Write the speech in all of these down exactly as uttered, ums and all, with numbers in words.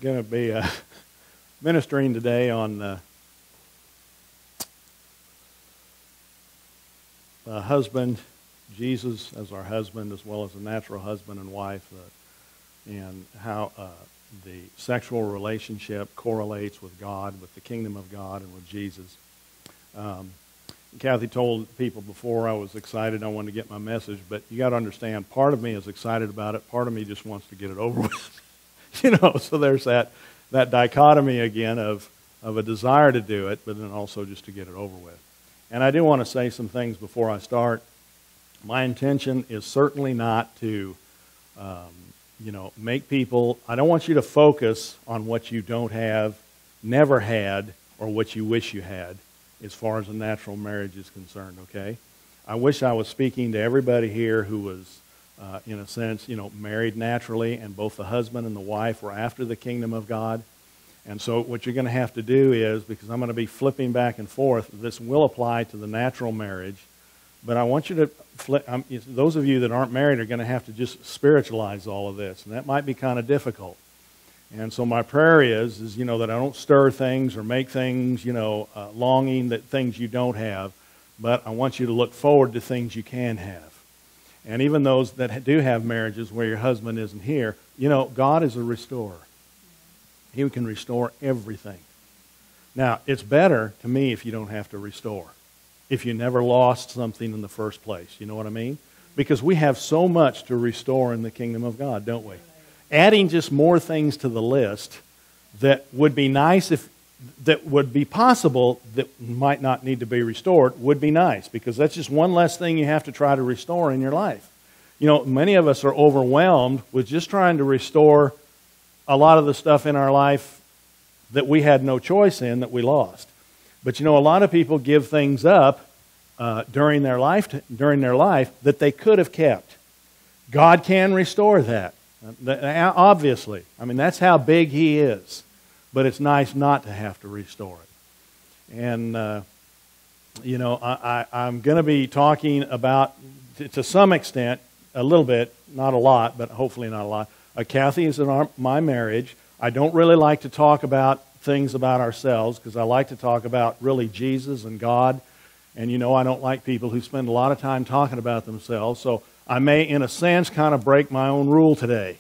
going to be uh, ministering today on uh, a husband, Jesus as our husband, as well as a natural husband and wife, uh, and how uh, the sexual relationship correlates with God, with the kingdom of God, and with Jesus. Um, Kathy told people before I was excited, I wanted to get my message, but you got to understand, part of me is excited about it, part of me just wants to get it over with. You know, so there's that that dichotomy again of, of a desire to do it, but then also just to get it over with. And I do want to say some things before I start. My intention is certainly not to, um, you know, make people, I don't want you to focus on what you don't have, never had, or what you wish you had, as far as a natural marriage is concerned, okay? I wish I was speaking to everybody here who was, uh, in a sense, you know, married naturally, and both the husband and the wife were after the kingdom of God. And so what you're going to have to do is, because I'm going to be flipping back and forth, this will apply to the natural marriage, but I want you to, flip, um, those of you that aren't married are going to have to just spiritualize all of this, and that might be kind of difficult. And so my prayer is, is, you know, that I don't stir things or make things, you know, uh, longing that things you don't have, but I want you to look forward to things you can have. And even those that do have marriages where your husband isn't here, you know, God is a restorer. He can restore everything. Now, it's better to me if you don't have to restore, if you never lost something in the first place. You know what I mean? Because we have so much to restore in the kingdom of God, don't we? Adding just more things to the list that would be nice if, that would be possible that might not need to be restored would be nice, because that's just one less thing you have to try to restore in your life. You know, many of us are overwhelmed with just trying to restore a lot of the stuff in our life that we had no choice in, that we lost. But you know, a lot of people give things up uh, during their life, during their life that they could have kept. God can restore that. Obviously. I mean, that's how big He is. But it's nice not to have to restore it. And, uh, you know, I, I, I'm going to be talking about, to, to some extent, a little bit, not a lot, but hopefully not a lot. Uh, Kathy is in our, my marriage. I don't really like to talk about things about ourselves, because I like to talk about really Jesus and God. And, you know, I don't like people who spend a lot of time talking about themselves. So I may, in a sense, kind of break my own rule today.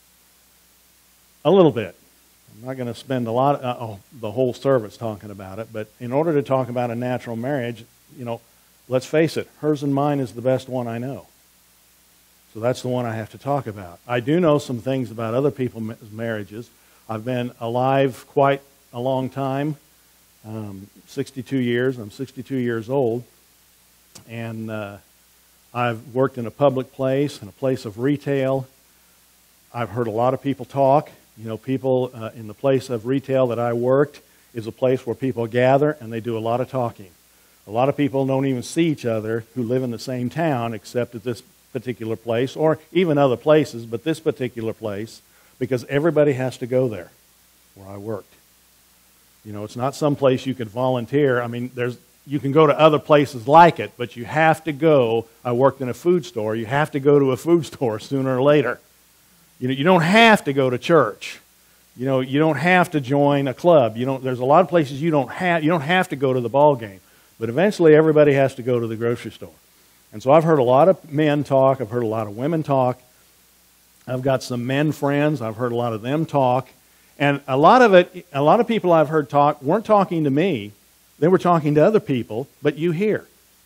A little bit. I'm not going to spend a lot, of, uh, oh, the whole service talking about it, but in order to talk about a natural marriage, you know, let's face it, hers and mine is the best one I know. So that's the one I have to talk about. I do know some things about other people's marriages. I've been alive quite a long time, um, sixty-two years. I'm sixty-two years old, and uh, I've worked in a public place, in a place of retail. I've heard a lot of people talk. You know, people uh, in the place of retail that I worked is a place where people gather and they do a lot of talking. A lot of people don't even see each other who live in the same town except at this particular place, or even other places, but this particular place, because everybody has to go there where I worked. You know, it's not some place you could volunteer. I mean, there's you can go to other places like it, but you have to go. I worked in a food store. You have to go to a food store sooner or later. You know, you don't have to go to church. You know, you don't have to join a club. You don't. There's a lot of places you don't have. You don't have to go to the ball game. But eventually, everybody has to go to the grocery store. And so I've heard a lot of men talk. I've heard a lot of women talk. I've got some men friends. I've heard a lot of them talk. And a lot of it, a lot of people I've heard talk weren't talking to me. They were talking to other people, but you hear.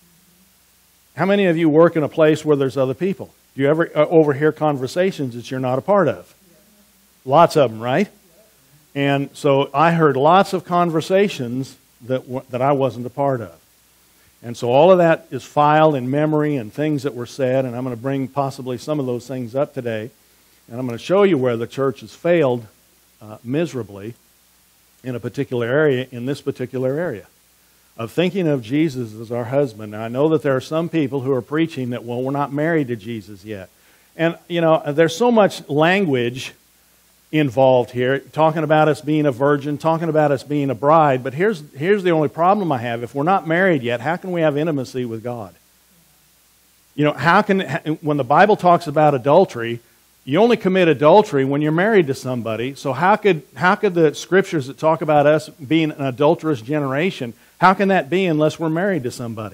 How many of you work in a place where there's other people? Do you ever uh, overhear conversations that you're not a part of? Lots of them, right? And so I heard lots of conversations that w- that I wasn't a part of. And so all of that is filed in memory and things that were said, and I'm going to bring possibly some of those things up today. And I'm going to show you where the church has failed uh, miserably in a particular area, in this particular area, of thinking of Jesus as our husband. Now, I know that there are some people who are preaching that, well, we're not married to Jesus yet. And, you know, there's so much language involved here, talking about us being a virgin, talking about us being a bride. But here's, here's the only problem I have. If we're not married yet, how can we have intimacy with God? You know, how can, when the Bible talks about adultery, You only commit adultery when you're married to somebody. So how could how could the scriptures that talk about us being an adulterous generation, how can that be unless we're married to somebody?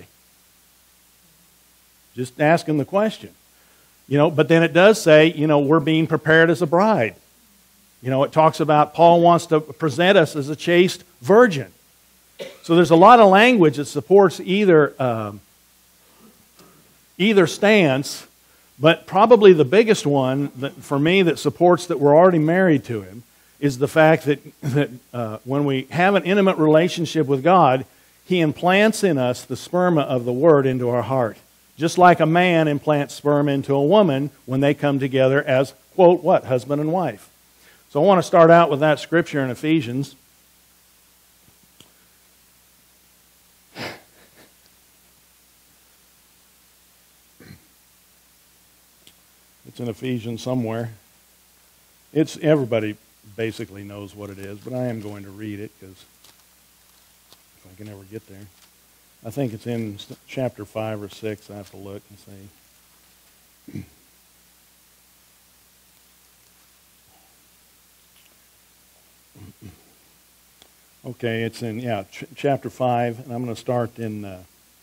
Just asking the question. You know, but then it does say, you know, we're being prepared as a bride. You know, it talks about Paul wants to present us as a chaste virgin. So there's a lot of language that supports either um, either stance, but probably the biggest one that, for me that supports that we're already married to Him is the fact that, that uh, when we have an intimate relationship with God, He implants in us the sperma of the Word into our heart. Just like a man implants sperm into a woman when they come together as, quote, what? Husband and wife. So I want to start out with that scripture in Ephesians. It's in Ephesians somewhere. It's everybody basically knows what it is, but I am going to read it because if I can ever get there. I think it's in chapter five or six. I have to look and see. Okay, it's in, yeah, ch- chapter five, and I'm going to start in uh,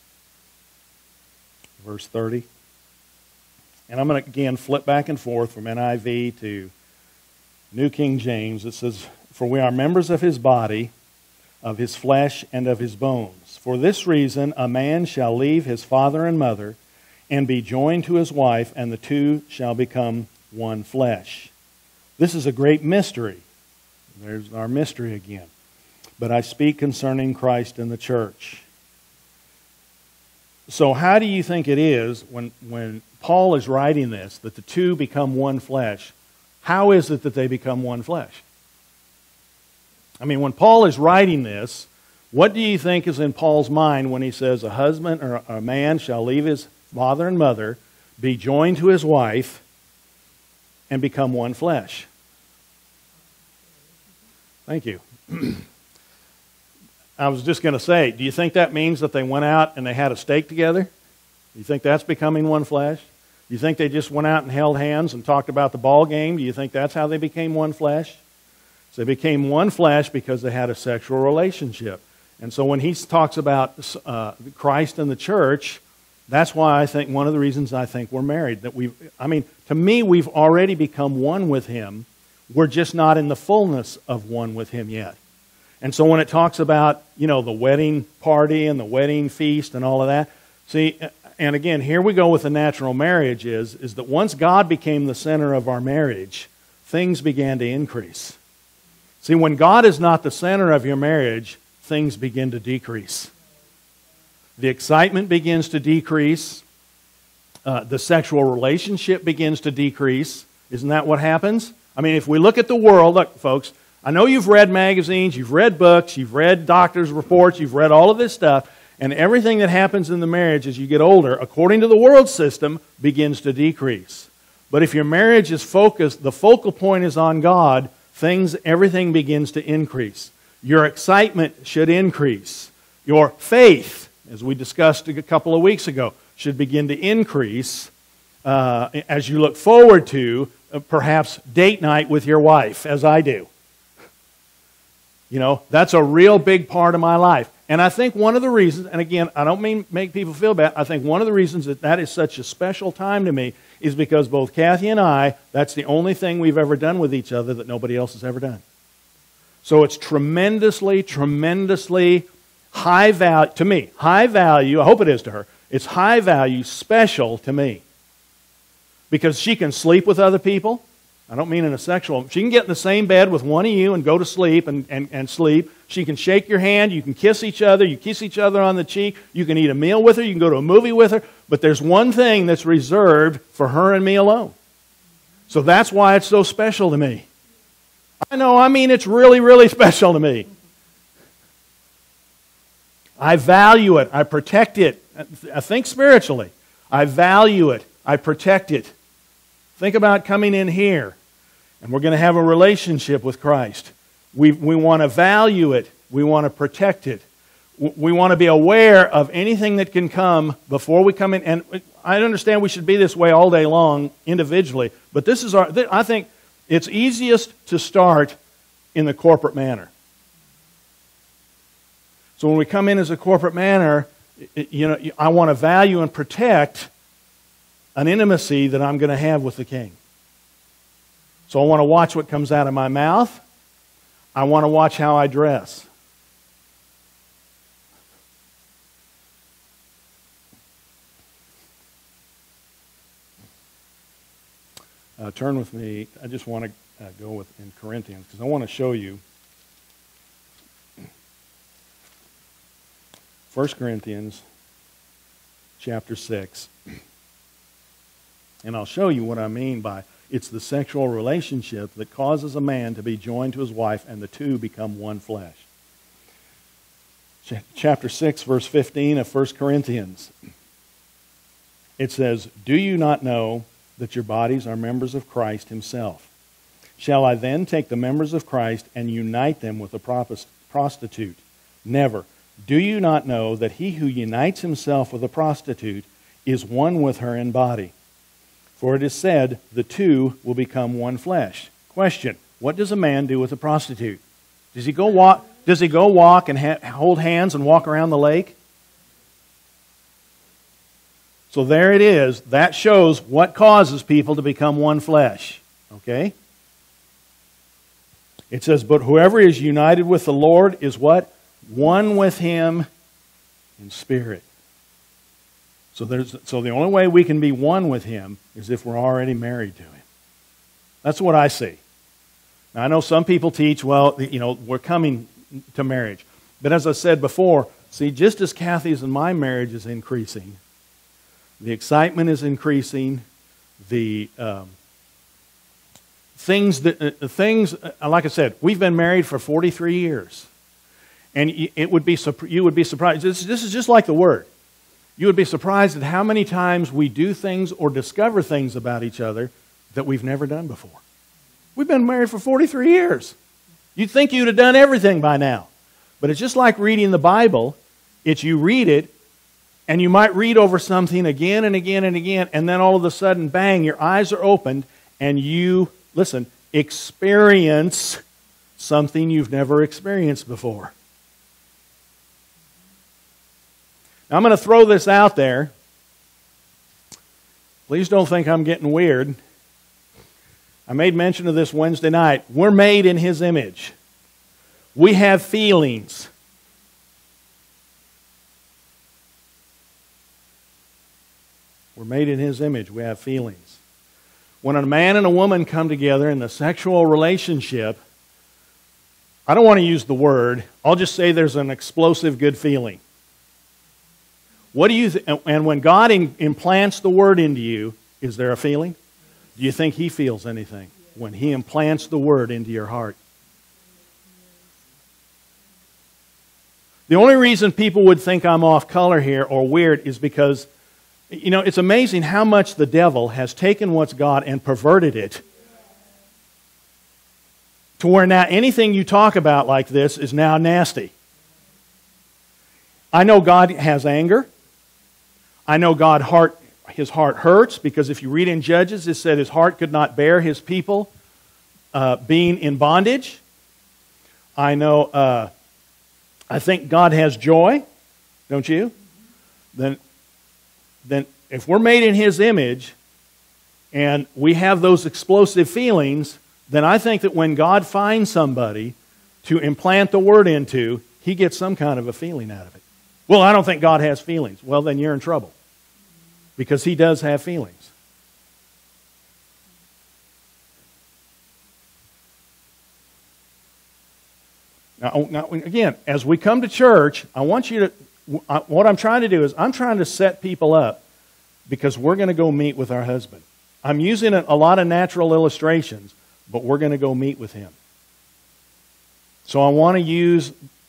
verse thirty. And I'm going to, again, flip back and forth from N I V to New King James. It says, "For we are members of His body, of His flesh, and of His bones. For this reason a man shall leave his father and mother, and be joined to his wife, and the two shall become one flesh. This is a great mystery." There's our mystery again. "But I speak concerning Christ and the church." So how do you think it is when, when Paul is writing this, that the two become one flesh? How is it that they become one flesh? I mean, when Paul is writing this, what do you think is in Paul's mind when he says a husband or a man shall leave his father and mother, be joined to his wife, and become one flesh? Thank you. I was just going to say, do you think that means that they went out and they had a steak together? Do you think that's becoming one flesh? Do you think they just went out and held hands and talked about the ball game? Do you think that's how they became one flesh? So they became one flesh because they had a sexual relationship. And so when he talks about uh, Christ and the church, that's why I think one of the reasons I think we're married. That we, I mean, to me, we've already become one with Him. We're just not in the fullness of one with Him yet. And so when it talks about, you know, the wedding party and the wedding feast and all of that, see, and again, here we go with the natural marriage is, is that once God became the center of our marriage, things began to increase. See, when God is not the center of your marriage, things begin to decrease. The excitement begins to decrease. Uh, the sexual relationship begins to decrease. Isn't that what happens? I mean, if we look at the world, look, folks, I know you've read magazines, you've read books, you've read doctors' reports, you've read all of this stuff, and everything that happens in the marriage as you get older, according to the world system, begins to decrease. But if your marriage is focused, the focal point is on God, things, everything begins to increase. Your excitement should increase. Your faith, as we discussed a couple of weeks ago, should begin to increase uh, as you look forward to uh, perhaps date night with your wife, as I do. You know, that's a real big part of my life. And I think one of the reasons, and again, I don't mean make people feel bad, I think one of the reasons that that is such a special time to me is because both Kathy and I, that's the only thing we've ever done with each other that nobody else has ever done. So it's tremendously, tremendously high value, to me, high value, I hope it is to her, it's high value, special to me. Because she can sleep with other people. I don't mean in a sexual, she can get in the same bed with one of you and go to sleep and, and, and sleep. She can shake your hand, you can kiss each other, you kiss each other on the cheek, you can eat a meal with her, you can go to a movie with her, but there's one thing that's reserved for her and me alone. So that's why it's so special to me. I know, I mean it's really, really special to me. I value it, I protect it. I think spiritually. I value it, I protect it. Think about coming in here, and we're going to have a relationship with Christ. We, we want to value it. We want to protect it. We want to be aware of anything that can come before we come in. And I understand we should be this way all day long individually, but this is our, I think it's easiest to start in the corporate manner. So when we come in as a corporate manner, you know, I want to value and protect an intimacy that I'm going to have with the King. So I want to watch what comes out of my mouth. I want to watch how I dress. Uh, turn with me. I just want to uh, go with in Corinthians because I want to show you First Corinthians chapter six. And I'll show you what I mean by it's the sexual relationship that causes a man to be joined to his wife and the two become one flesh. Ch- chapter six, verse fifteen of First Corinthians. It says, "Do you not know that your bodies are members of Christ himself? Shall I then take the members of Christ and unite them with a prostitute? Never. Do you not know that he who unites himself with a prostitute is one with her in body? For it is said, the two will become one flesh." Question, what does a man do with a prostitute? Does he go walk, does he go walk and ha- hold hands and walk around the lake? So there it is. That shows what causes people to become one flesh. Okay? It says, "But whoever is united with the Lord is" what? "One with him in spirit." So there's so the only way we can be one with him is if we're already married to him. That's what I see. Now I know some people teach, well, you know, we're coming to marriage. But as I said before, see, just as Kathy's and my marriage is increasing, the excitement is increasing, the um, things that uh, things uh, like I said, we've been married for forty-three years. And it would be you would be surprised. This, this is just like the Word. You would be surprised at how many times we do things or discover things about each other that we've never done before. We've been married for forty-three years. You'd think you'd have done everything by now. But it's just like reading the Bible. It's you read it, and you might read over something again and again and again, and then all of a sudden, bang, your eyes are opened, and you, listen, experience something you've never experienced before. Now, I'm going to throw this out there. Please don't think I'm getting weird. I made mention of this Wednesday night. We're made in His image. We have feelings. We're made in His image. We have feelings. When a man and a woman come together in the sexual relationship, I don't want to use the word. I'll just say there's an explosive good feeling. What do you th- and when God in, implants the Word into you, is there a feeling? Do you think He feels anything when He implants the Word into your heart? The only reason people would think I'm off color here or weird is because, you know, it's amazing how much the devil has taken what's God and perverted it to where now anything you talk about like this is now nasty. I know God has anger. I know God heart, His heart hurts, because if you read in Judges, it said His heart could not bear His people uh, being in bondage. I know, uh, I think God has joy, don't you? Then, then if we're made in His image and we have those explosive feelings, then I think that when God finds somebody to implant the Word into, He gets some kind of a feeling out of it. Well, I don't think God has feelings. Well, then you're in trouble. Because He does have feelings. Now, now, again, as we come to church, I want you to, what I'm trying to do is I'm trying to set people up because we're going to go meet with our husband. I'm using a lot of natural illustrations, but we're going to go meet with him. So I want to use...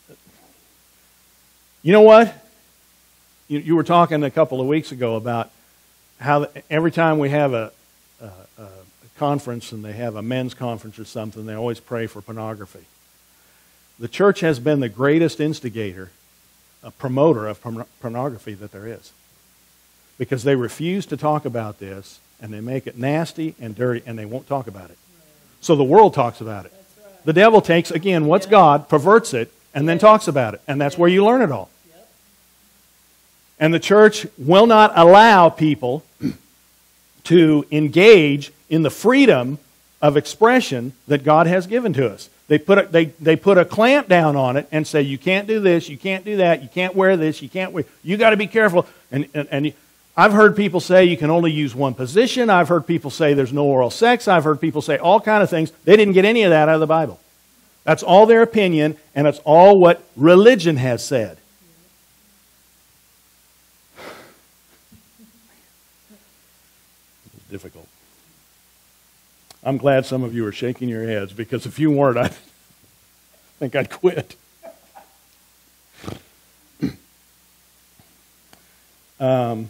You know what? You, you were talking a couple of weeks ago about how every time we have a, a, a conference and they have a men's conference or something, they always pray for pornography. The church has been the greatest instigator a promoter of porn- pornography that there is. Because they refuse to talk about this, and they make it nasty and dirty, and they won't talk about it. So the world talks about it. The devil takes, again, what's God, perverts it, and then talks about it. And that's where you learn it all. And the church will not allow people to engage in the freedom of expression that God has given to us. They put a, they, they put a clamp down on it and say, you can't do this, you can't do that, you can't wear this, you can't wear, you got to be careful. And, and, and I've heard people say you can only use one position. I've heard people say there's no oral sex. I've heard people say all kind of things. They didn't get any of that out of the Bible. That's all their opinion, and it's all what religion has said. It's difficult. I'm glad some of you are shaking your heads, because if you weren't, I think I'd quit. Um,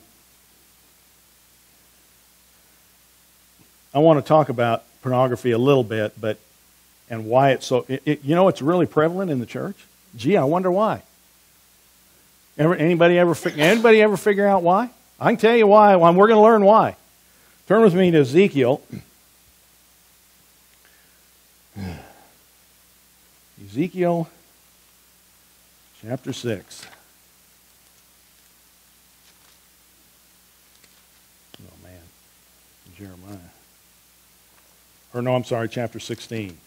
I want to talk about pornography a little bit, but and why it's so. It, it, you know, it's really prevalent in the church. Gee, I wonder why. Ever, anybody ever anybody ever figure out why? I can tell you why. Well, we're going to learn why. Turn with me to Ezekiel. Ezekiel chapter six. Oh man, Jeremiah. Or no, I'm sorry, chapter sixteen.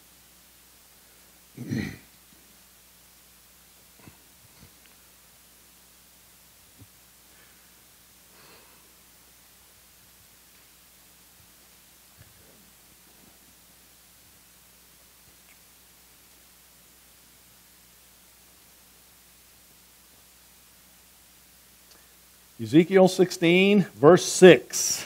Ezekiel sixteen, verse six.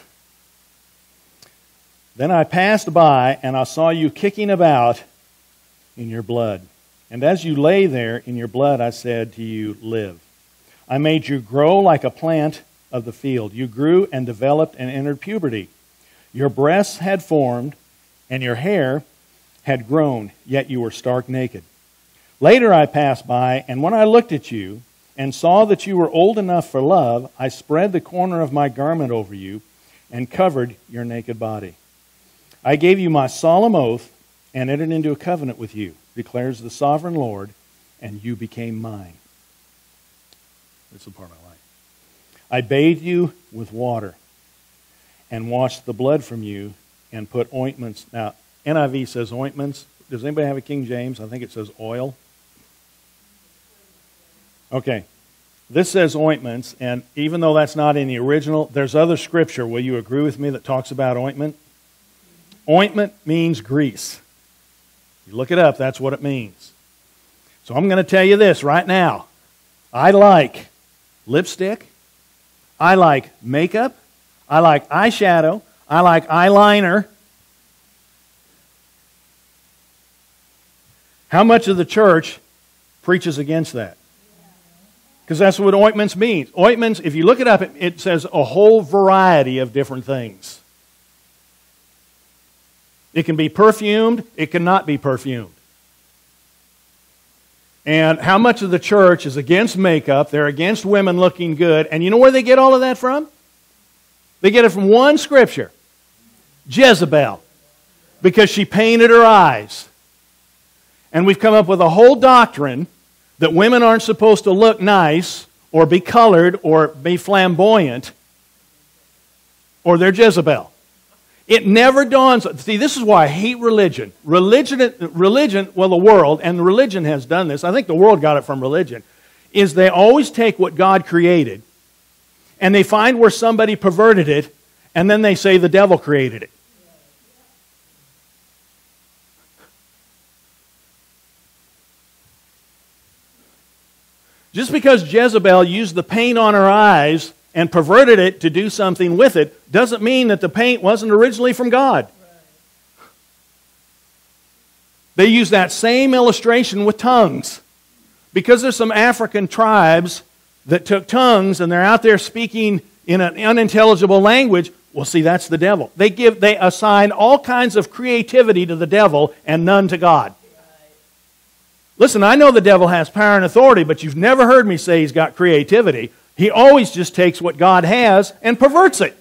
Then I passed by, and I saw you kicking about in your blood. And as you lay there in your blood, I said to you, live. I made you grow like a plant of the field. You grew and developed and entered puberty. Your breasts had formed, and your hair had grown, yet you were stark naked. Later I passed by, and when I looked at you, and saw that you were old enough for love, I spread the corner of my garment over you and covered your naked body. I gave you my solemn oath and entered into a covenant with you, declares the sovereign Lord, and you became mine. This is the part I like. I bathed you with water and washed the blood from you and put ointments. Now, N I V says ointments. Does anybody have a King James? I think it says oil. Okay, this says ointments, and even though that's not in the original, there's other scripture, will you agree with me, that talks about ointment? Ointment means grease. You look it up, that's what it means. So I'm going to tell you this right now. I like lipstick, I like makeup, I like eyeshadow, I like eyeliner. How much of the church preaches against that? Because that's what ointments mean. Ointments, if you look it up, it, it says a whole variety of different things. It can be perfumed, it cannot be perfumed. And how much of the church is against makeup, they're against women looking good, and you know where they get all of that from? They get it from one scripture. Jezebel. Because she painted her eyes. And we've come up with a whole doctrine that women aren't supposed to look nice or be colored or be flamboyant, or they're Jezebel. It never dawns. See, this is why I hate religion. Religion, religion, well, the world, and religion has done this. I think the world got it from religion, is they always take what God created and they find where somebody perverted it, and then they say the devil created it. Just because Jezebel used the paint on her eyes and perverted it to do something with it doesn't mean that the paint wasn't originally from God. They use that same illustration with tongues. Because there's some African tribes that took tongues and they're out there speaking in an unintelligible language, well, see, that's the devil. They give, they assign all kinds of creativity to the devil and none to God. Listen, I know the devil has power and authority, but you've never heard me say he's got creativity. He always just takes what God has and perverts it.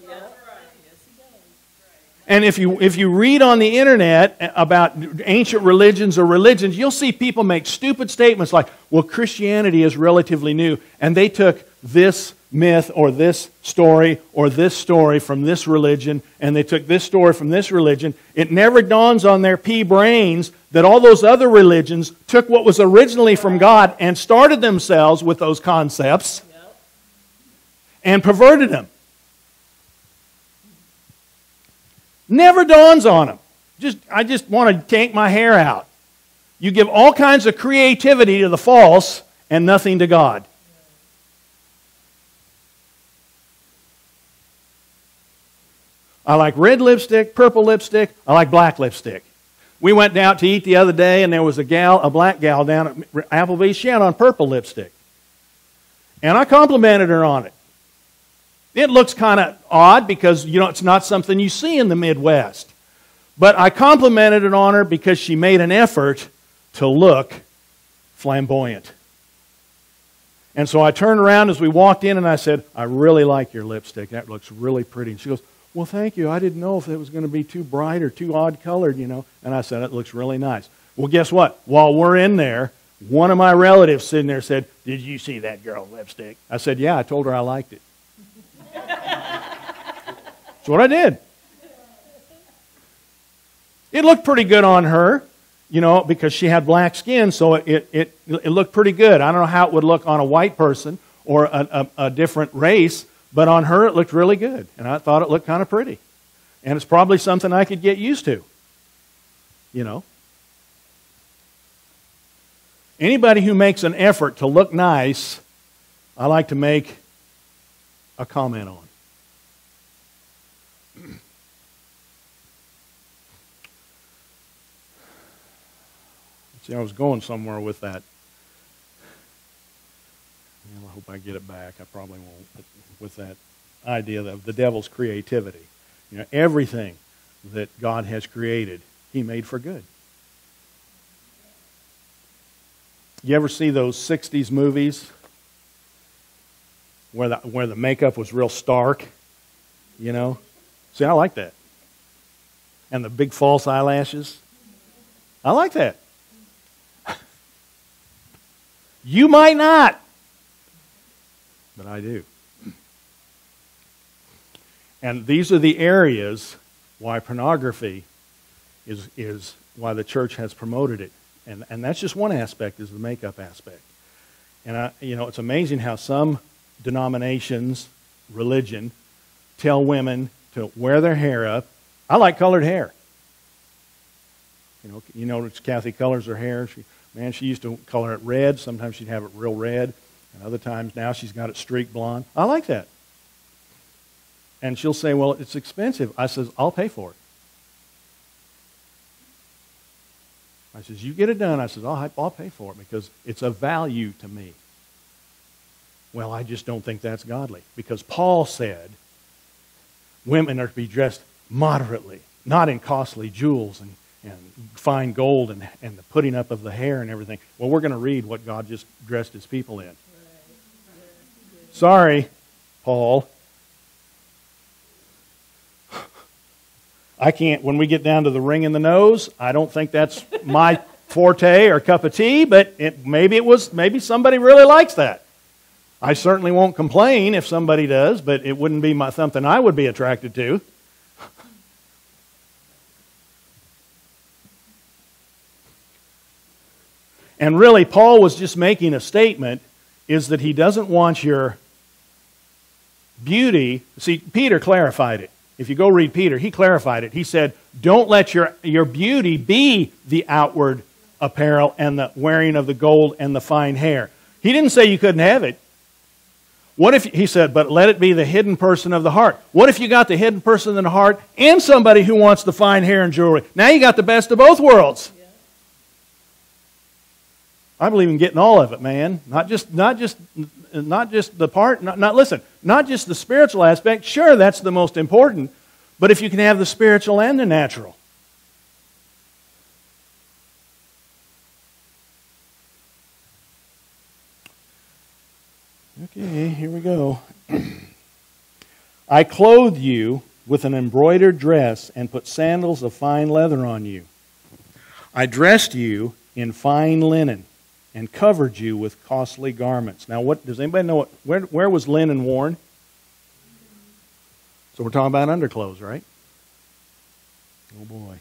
And if you, if you read on the internet about ancient religions or religions, you'll see people make stupid statements like, well, Christianity is relatively new, and they took this myth or this story or this story from this religion, and they took this story from this religion. It never dawns on their pea brains that all those other religions took what was originally from God and started themselves with those concepts and perverted them. Never dawns on them. Just, I just want to take my hair out. You give all kinds of creativity to the false and nothing to God. I like red lipstick, purple lipstick. I like black lipstick. We went out to eat the other day, and there was a gal, a black gal down at Applebee's. She had on purple lipstick. And I complimented her on it. It looks kind of odd because, you know, it's not something you see in the Midwest. But I complimented it on her because she made an effort to look flamboyant. And so I turned around as we walked in and I said, I really like your lipstick. That looks really pretty. And she goes, well, thank you. I didn't know if it was going to be too bright or too odd colored, you know. And I said, it looks really nice. Well, guess what? While we're in there, one of my relatives sitting there said, did you see that girl's lipstick? I said, yeah, I told her I liked it. That's what I did. It looked pretty good on her, you know, because she had black skin, so it, it, it, it looked pretty good. I don't know how it would look on a white person or a, a, a different race, but on her it looked really good. And I thought it looked kind of pretty. And it's probably something I could get used to, you know. Anybody who makes an effort to look nice, I like to make a comment on. See, I was going somewhere with that. Well, I hope I get it back. I probably won't. But with that idea of the devil's creativity. You know, everything that God has created, He made for good. You ever see those sixties movies where the, where the makeup was real stark? You know? See, I like that. And the big false eyelashes. I like that. You might not, but I do. And these are the areas why pornography is, is why the church has promoted it. And, and that's just one aspect, is the makeup aspect. And, I, you know, it's amazing how some denominations, religion, tell women to wear their hair up. I like colored hair. You know, you know, Kathy colors her hair. She, man, she used to color it red. Sometimes she'd have it real red. And other times now she's got it streaked blonde. I like that. And she'll say, well, it's expensive. I says, I'll pay for it. I says, you get it done. I says, I'll, I'll pay for it because it's a value to me. Well, I just don't think that's godly. Because Paul said women are to be dressed moderately, not in costly jewels and and fine gold and, and the putting up of the hair and everything. Well, we're going to read what God just dressed His people in. Sorry, Paul. I can't, when we get down to the ring in the nose, I don't think that's my forte or cup of tea, but it, maybe it was, maybe somebody really likes that. I certainly won't complain if somebody does, but it wouldn't be my, something I would be attracted to. And really, Paul was just making a statement, is that he doesn't want your beauty. See, Peter clarified it. If you go read Peter, he clarified it. He said, don't let your, your beauty be the outward apparel and the wearing of the gold and the fine hair. He didn't say you couldn't have it. What if, he said, but let it be the hidden person of the heart. What if you got the hidden person in the heart and somebody who wants the fine hair and jewelry? Now you got the best of both worlds. I believe in getting all of it, man. Not just, not just, not just the part. Not, not listen. Not just the spiritual aspect. Sure, that's the most important. But if you can have the spiritual and the natural. I clothed you with an embroidered dress and put sandals of fine leather on you. I dressed you in fine linen and covered you with costly garments. Now, what does anybody know? What, where, where was linen worn? So we're talking about underclothes, right? Oh, boy.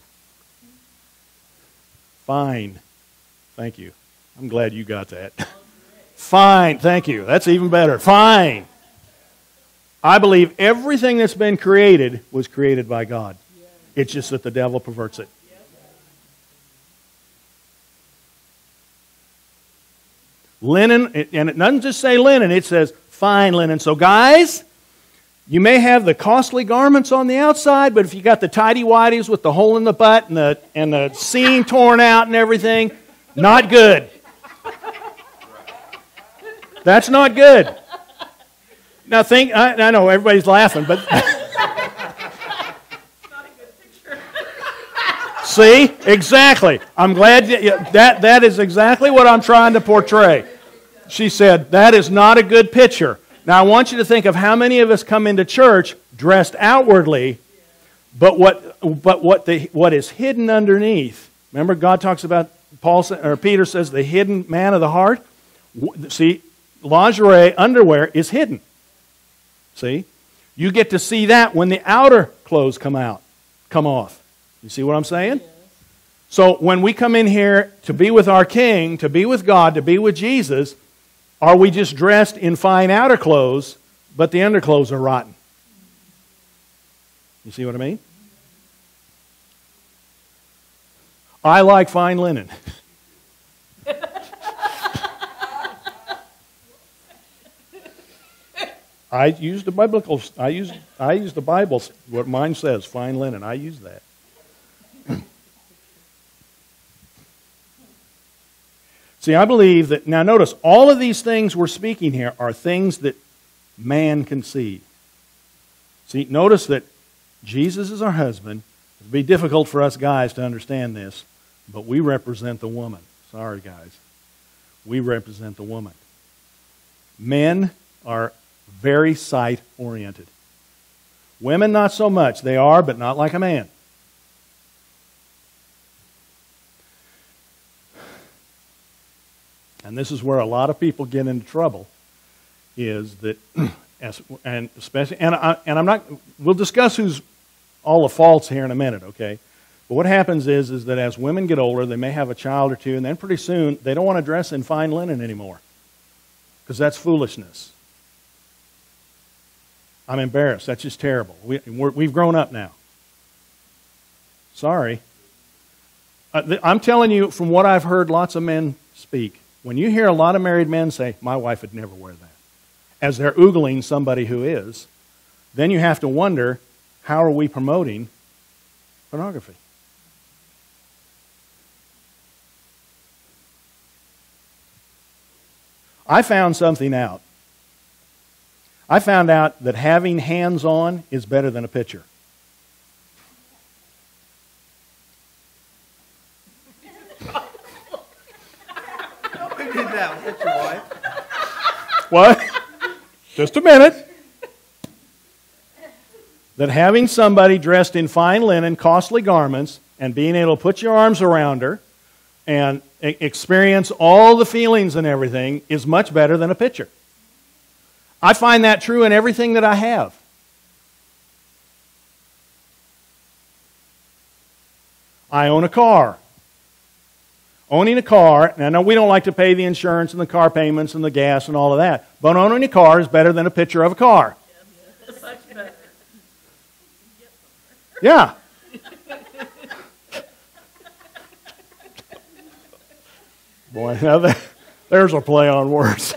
Fine. Thank you. I'm glad you got that. Fine. Thank you. That's even better. Fine. I believe everything that's been created was created by God. It's just that the devil perverts it. Linen, and it doesn't just say linen, it says fine linen. So guys, you may have the costly garments on the outside, but if you got the tighty-whities with the hole in the butt and the, and the seam torn out and everything, not good. That's not good. Now think, I, I know everybody's laughing, but... See? Exactly. I'm glad that, that that is exactly what I'm trying to portray. She said, that is not a good picture. Now I want you to think of how many of us come into church dressed outwardly, but what but what the what is hidden underneath. Remember, God talks about, Paul or Peter says, the hidden man of the heart. See, lingerie, underwear is hidden. See? You get to see that when the outer clothes come out, come off. You see what I'm saying? Yes. So when we come in here to be with our King, to be with God, to be with Jesus, are we just dressed in fine outer clothes, but the underclothes are rotten? You see what I mean? I like fine linen. I use the biblical. I use I use the Bible. What mine says, fine linen. I use that. See, I believe that, now notice, all of these things we're speaking here are things that man can see. See, notice that Jesus is our husband. It would be difficult for us guys to understand this, but we represent the woman. Sorry, guys. We represent the woman. Men are very sight-oriented. Women, not so much. They are, but not like a man. And this is where a lot of people get into trouble, is that, and especially, and, I, and I'm not, we'll discuss who's all the faults here in a minute, okay? But what happens is, is that as women get older, they may have a child or two, and then pretty soon, they don't want to dress in fine linen anymore, because that's foolishness. I'm embarrassed. That's just terrible. We, we're, we've grown up now. Sorry. I'm telling you, from what I've heard lots of men speak, when you hear a lot of married men say, my wife would never wear that, as they're oogling somebody who is, then you have to wonder, how are we promoting pornography? I found something out. I found out that having hands on is better than a picture. What? Just a minute. That having somebody dressed in fine linen, costly garments, and being able to put your arms around her and experience all the feelings and everything is much better than a picture. I find that true in everything that I have. I own a car. Owning a car, and I know we don't like to pay the insurance and the car payments and the gas and all of that, but owning a car is better than a picture of a car. Yeah. Boy, now that, there's a play on words.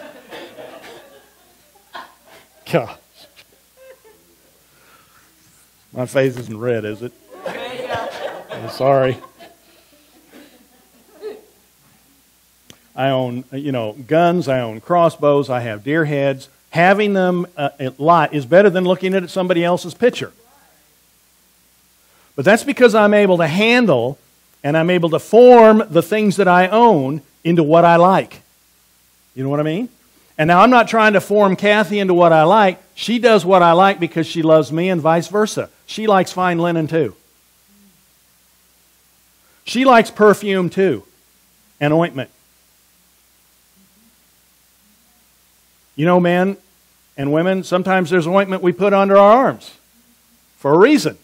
God. My face isn't red, is it? I'm sorry. I own, you know, guns. I own crossbows. I have deer heads. Having them uh, a lot is better than looking at somebody else's picture. But that's because I'm able to handle and I'm able to form the things that I own into what I like. You know what I mean? And now I'm not trying to form Kathy into what I like. She does what I like because she loves me, and vice versa. She likes fine linen too. She likes perfume too, and ointment. You know, men and women, sometimes there's ointment we put under our arms for a reason.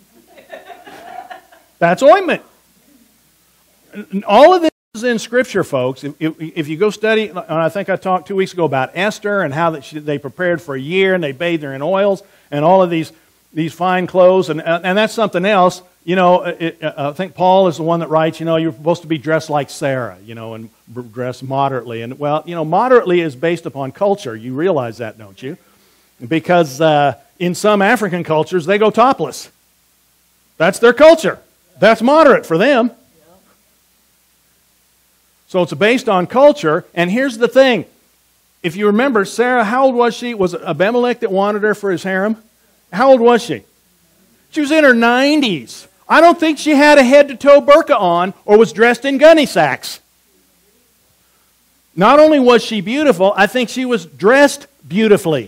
That's ointment. All of this is in Scripture, folks. If, if, if you go study, and I think I talked two weeks ago about Esther and how that she, they prepared for a year and they bathed her in oils and all of these, these fine clothes, and, and that's something else. You know, it, I think Paul is the one that writes, you know, you're supposed to be dressed like Sarah, you know, and dress moderately. And, well, you know, moderately is based upon culture. You realize that, don't you? Because uh, in some African cultures, they go topless. That's their culture. That's moderate for them. So it's based on culture. And here's the thing. If you remember, Sarah, how old was she? Was it Abimelech that wanted her for his harem? How old was she? She was in her nineties. I don't think she had a head-to-toe burqa on or was dressed in gunny sacks. Not only was she beautiful, I think she was dressed beautifully.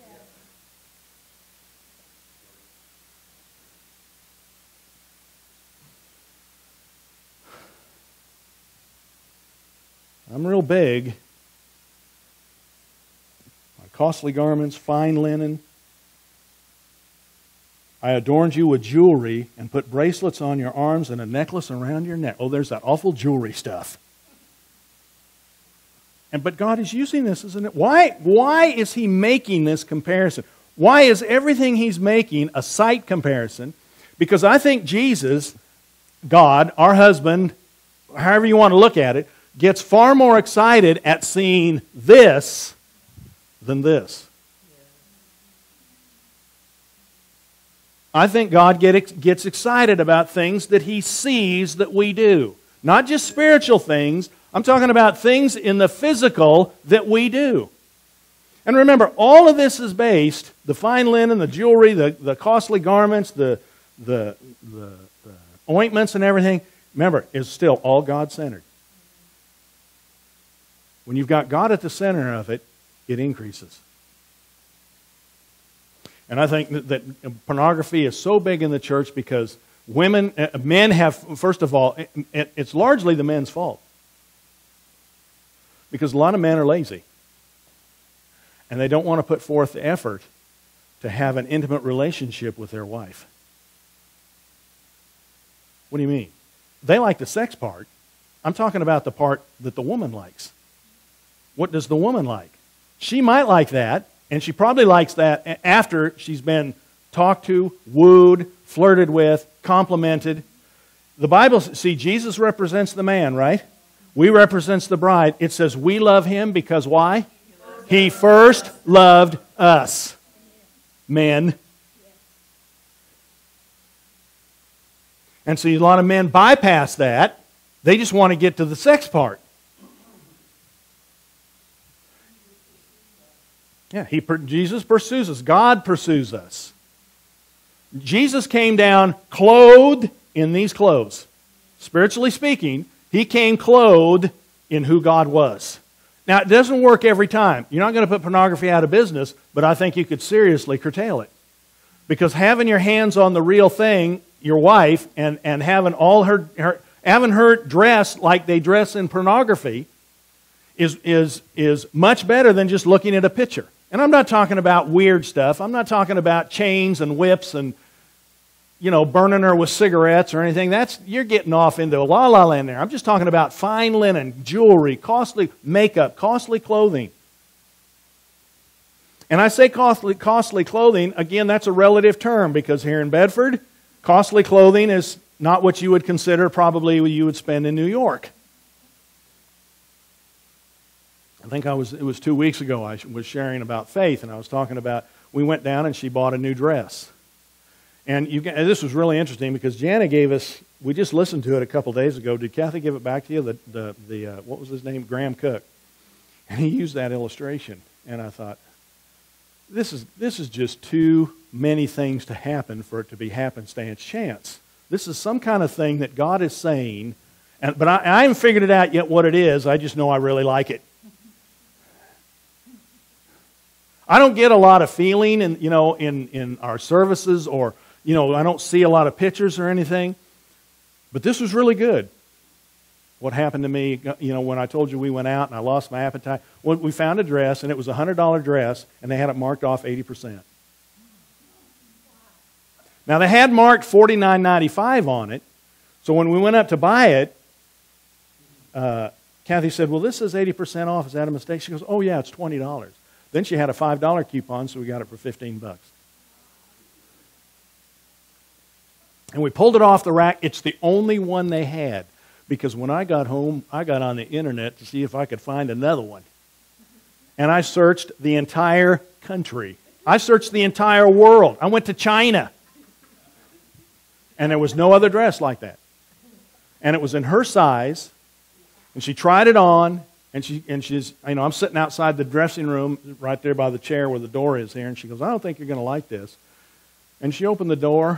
I'm real big. My costly garments, fine linen. I adorned you with jewelry and put bracelets on your arms and a necklace around your neck. Oh, there's that awful jewelry stuff. And but God is using this, isn't it? Why, why is He making this comparison? Why is everything He's making a sight comparison? Because I think Jesus, God, our husband, however you want to look at it, gets far more excited at seeing this than this. I think God get, gets excited about things that He sees that we do. Not just spiritual things. I'm talking about things in the physical that we do. And remember, all of this is based, the fine linen, the jewelry, the, the costly garments, the, the, the, the ointments and everything, remember, is still all God-centered. When you've got God at the center of it, it increases. And I think that, that pornography is so big in the church because women, uh, men have, first of all, it, it's largely the men's fault. Because a lot of men are lazy. And they don't want to put forth the effort to have an intimate relationship with their wife. What do you mean? They like the sex part. I'm talking about the part that the woman likes. What does the woman like? She might like that, and she probably likes that after she's been talked to, wooed, flirted with, complimented. The Bible, see, Jesus represents the man, right? We represents the bride. It says we love Him because why? He first loved us, men. And see, a lot of men bypass that. They just want to get to the sex part. Yeah, he, Jesus pursues us. God pursues us. Jesus came down clothed in these clothes. Spiritually speaking, He came clothed in who God was. Now, it doesn't work every time. You're not going to put pornography out of business, but I think you could seriously curtail it. Because having your hands on the real thing, your wife, and, and having all her, her having her dress like they dress in pornography is, is, is much better than just looking at a picture. And I'm not talking about weird stuff. I'm not talking about chains and whips and, you know, burning her with cigarettes or anything. That's, you're getting off into a la-la land there. I'm just talking about fine linen, jewelry, costly makeup, costly clothing. And I say costly, costly clothing, again, that's a relative term because here in Bedford, costly clothing is not what you would consider probably what you would spend in New York. I think I was, it was two weeks ago I was sharing about faith, and I was talking about, we went down and she bought a new dress. And you, and this was really interesting because Jana gave us, we just listened to it a couple days ago. Did Kathy give it back to you? The, the, the uh, what was his name? Graham Cook. And he used that illustration. And I thought, this is, this is just too many things to happen for it to be happenstance chance. This is some kind of thing that God is saying, and, but I, I haven't figured it out yet what it is. I just know I really like it. I don't get a lot of feeling in, you know, in, in our services, or, you know, I don't see a lot of pictures or anything. But this was really good. What happened to me, you know, when I told you we went out and I lost my appetite. Well, we found a dress, and it was a one hundred dollar dress, and they had it marked off eighty percent. Now, they had marked forty-nine ninety-five on it. So when we went up to buy it, uh, Kathy said, well, this is eighty percent off. Is that a mistake? She goes, oh, yeah, it's twenty dollars. Then she had a five dollar coupon, so we got it for fifteen bucks. And we pulled it off the rack. It's the only one they had. Because when I got home, I got on the internet to see if I could find another one. And I searched the entire country. I searched the entire world. I went to China. And there was no other dress like that. And it was in her size. And she tried it on. And she and she's, you know, I'm sitting outside the dressing room right there by the chair where the door is here. And she goes, I don't think you're going to like this. And she opened the door.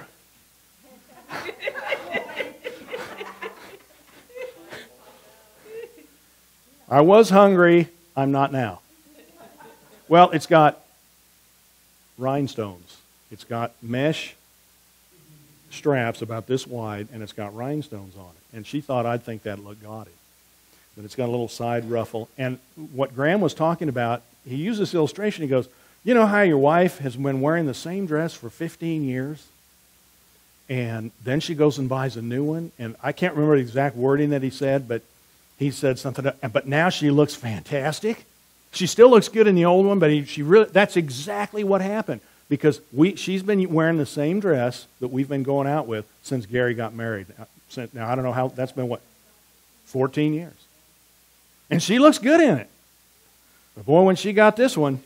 I was hungry. I'm not now. Well, it's got rhinestones. It's got mesh straps about this wide, and it's got rhinestones on it. And she thought I'd think that looked gaudy. But it's got a little side ruffle. And what Graham was talking about, he used this illustration. He goes, you know how your wife has been wearing the same dress for fifteen years? And then she goes and buys a new one. And I can't remember the exact wording that he said, but he said something, but now she looks fantastic. She still looks good in the old one, but he, she really, that's exactly what happened. Because we, she's been wearing the same dress that we've been going out with since Gary got married. Now, I don't know how, that's been what, fourteen years. And she looks good in it. But boy, when she got this one,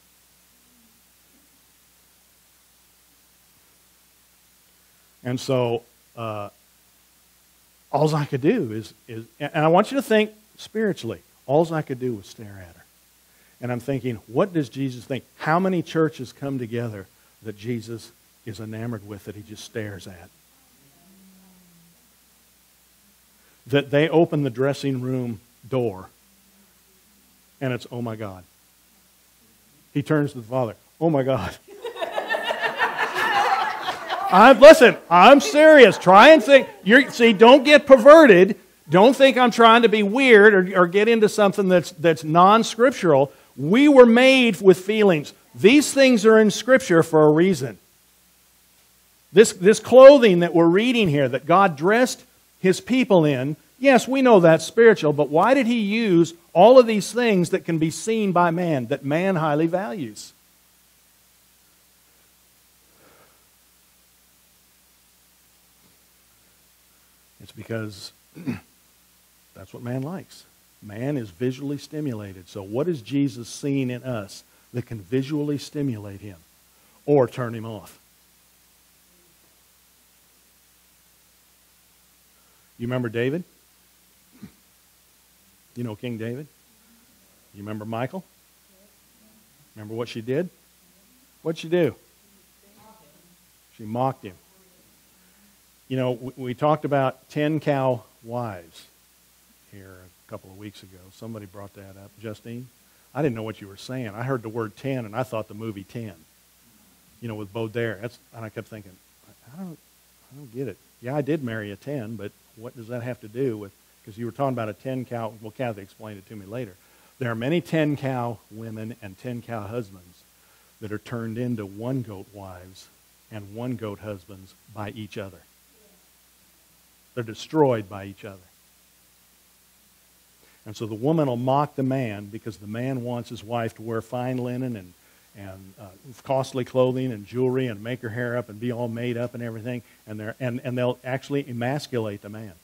and so, uh, all I could do is, is, and I want you to think spiritually, all I could do was stare at her. And I'm thinking, what does Jesus think? How many churches come together that Jesus is enamored with, that he just stares at? That they open the dressing room door, and it's, oh my God. He turns to the Father, oh my God. I'm, listen, I'm serious. Try and think. You're, see, don't get perverted. Don't think I'm trying to be weird or, or get into something that's, that's non-scriptural. We were made with feelings. These things are in Scripture for a reason. This, this clothing that we're reading here, that God dressed His people in, yes, we know that's spiritual, but why did He use all of these things that can be seen by man, that man highly values? It's because that's what man likes. Man is visually stimulated. So what is Jesus seeing in us that can visually stimulate him or turn him off? You remember David? You know King David? You remember Michal? Remember what she did? What'd she do? She mocked him. You know, we, we talked about ten cow wives here a couple of weeks ago. Somebody brought that up. Justine? I didn't know what you were saying. I heard the word ten, and I thought the movie ten. You know, with Baudelaire. That's, and I kept thinking, I don't, I don't get it. Yeah, I did marry a ten, but what does that have to do with, because you were talking about a ten cow, well, Kathy explained it to me later. There are many ten cow women and ten cow husbands that are turned into one goat wives and one goat husbands by each other. They're destroyed by each other. And so the woman will mock the man because the man wants his wife to wear fine linen and, and uh, costly clothing and jewelry and make her hair up and be all made up and everything. And, they're, and, and they'll actually emasculate the man.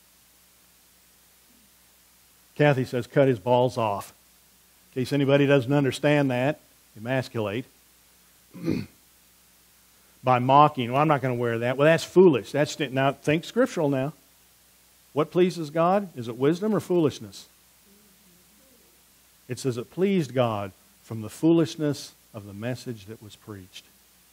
Kathy says, cut his balls off. In case anybody doesn't understand that, emasculate. By mocking, well, I'm not going to wear that. Well, that's foolish. That's now, think scriptural now. What pleases God? Is it wisdom or foolishness? It says it pleased God from the foolishness of the message that was preached.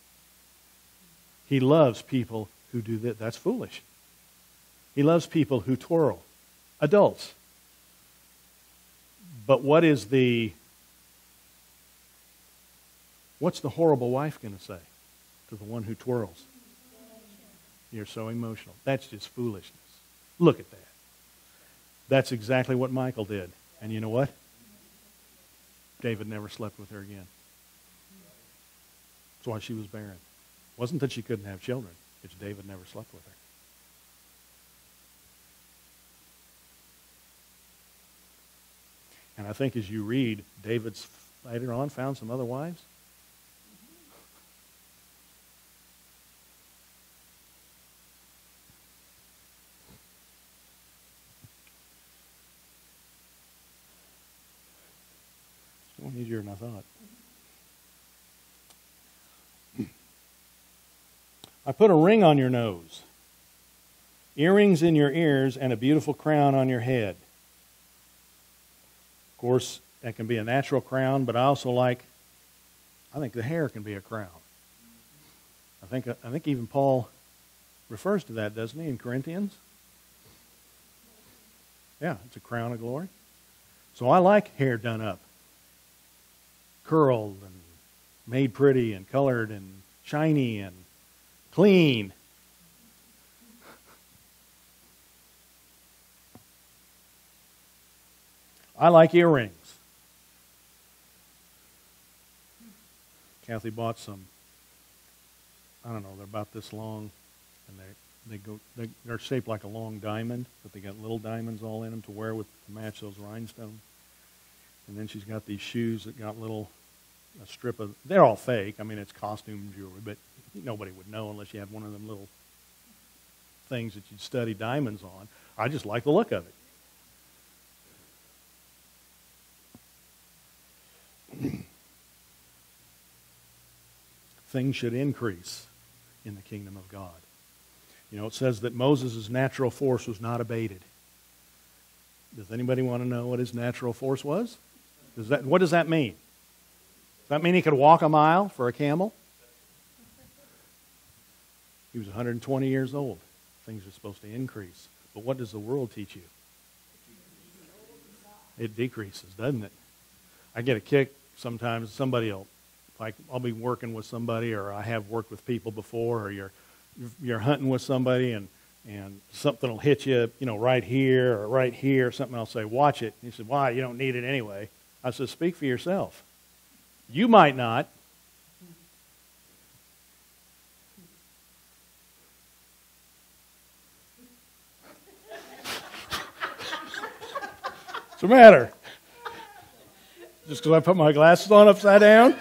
He loves people who do that. That's foolish. He loves people who twirl. Adults. But what is the What's the horrible wife going to say to the one who twirls? You're so emotional. That's just foolishness. Look at that. That's exactly what Michal did. And you know what? David never slept with her again. That's why she was barren. It wasn't that she couldn't have children. It's David never slept with her. And I think as you read, David's later on found some other wives. It's going easier than I thought. I put a ring on your nose, earrings in your ears, and a beautiful crown on your head. Of course, that can be a natural crown, but I also like, I think the hair can be a crown. I think, I think even Paul refers to that, doesn't he, in Corinthians? Yeah, it's a crown of glory. So I like hair done up, curled and made pretty and colored and shiny and clean. I like earrings. Kathy bought some, I don't know, they're about this long, and they they go they, they're shaped like a long diamond, but they got little diamonds all in them to wear with to match those rhinestones. And then she's got these shoes that got little a strip of, they're all fake. I mean, it's costume jewelry, but nobody would know unless you had one of them little things that you'd study diamonds on. I just like the look of it. Things should increase in the kingdom of God. You know, it says that Moses' natural force was not abated. Does anybody want to know what his natural force was? Does that, what does that mean? Does that mean he could walk a mile for a camel? He was one hundred twenty years old. Things are supposed to increase. But what does the world teach you? It decreases, doesn't it? I get a kick sometimes. Somebody will, like, I'll be working with somebody, or I have worked with people before, or you're you're hunting with somebody, and and something will hit you, you know, right here or right here. Something I'll say, watch it. And he said, why? You don't need it anyway. I said, speak for yourself. You might not. What's the matter? Just because I put my glasses on upside down?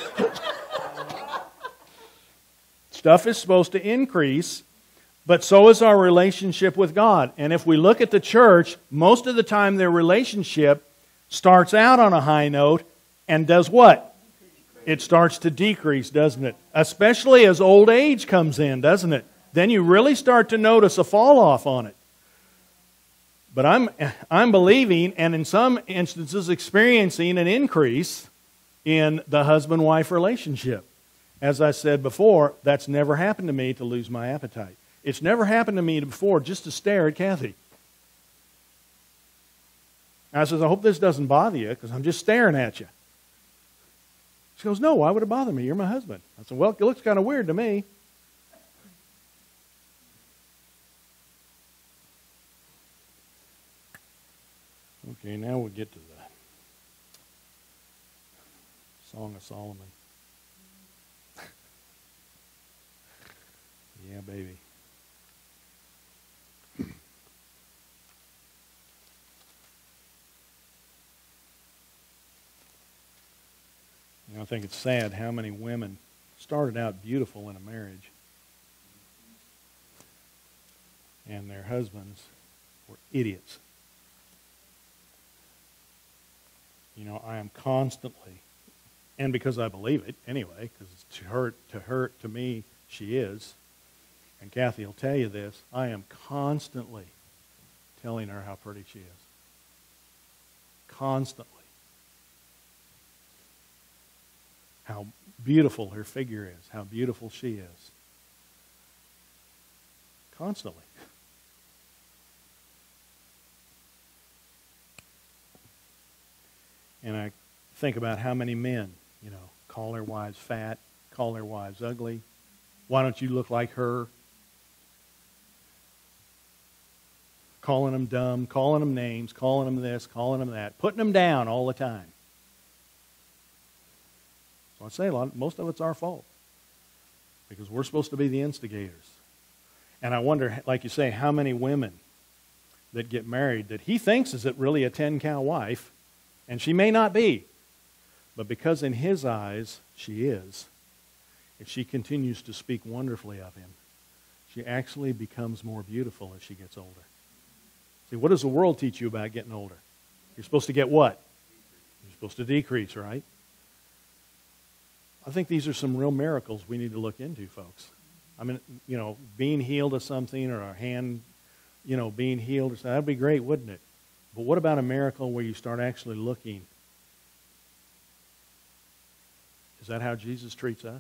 Stuff is supposed to increase, but so is our relationship with God. And if we look at the church, most of the time their relationship starts out on a high note and does what? It starts to decrease, doesn't it? Especially as old age comes in, doesn't it? Then you really start to notice a fall off on it. But I'm, I'm believing, and in some instances experiencing, an increase in the husband-wife relationship. As I said before, that's never happened to me to lose my appetite. It's never happened to me before just to stare at Kathy. And I says, I hope this doesn't bother you, because I'm just staring at you. She goes, no, why would it bother me? You're my husband. I said, well, it looks kind of weird to me. Okay, now we get to the Song of Solomon. Yeah, baby. You know, I think it's sad how many women started out beautiful in a marriage, and their husbands were idiots. You know, I am constantly, and because I believe it anyway, because to her, to her, to me, she is, and Kathy will tell you this, I am constantly telling her how pretty she is. Constantly. How beautiful her figure is, how beautiful she is. Constantly. And I think about how many men, you know, call their wives fat, call their wives ugly. Why don't you look like her? Calling them dumb, calling them names, calling them this, calling them that, putting them down all the time. So I say a lot, most of it's our fault because we're supposed to be the instigators. And I wonder, like you say, how many women that get married that he thinks is it really a ten-cow wife, and she may not be, but because in his eyes she is, if she continues to speak wonderfully of him, she actually becomes more beautiful as she gets older. See, what does the world teach you about getting older? You're supposed to get what? You're supposed to decrease, right? I think these are some real miracles we need to look into, folks. I mean, you know, being healed of something or a hand, you know, being healed, or something, that'd be great, wouldn't it? But what about a miracle where you start actually looking? Is that how Jesus treats us?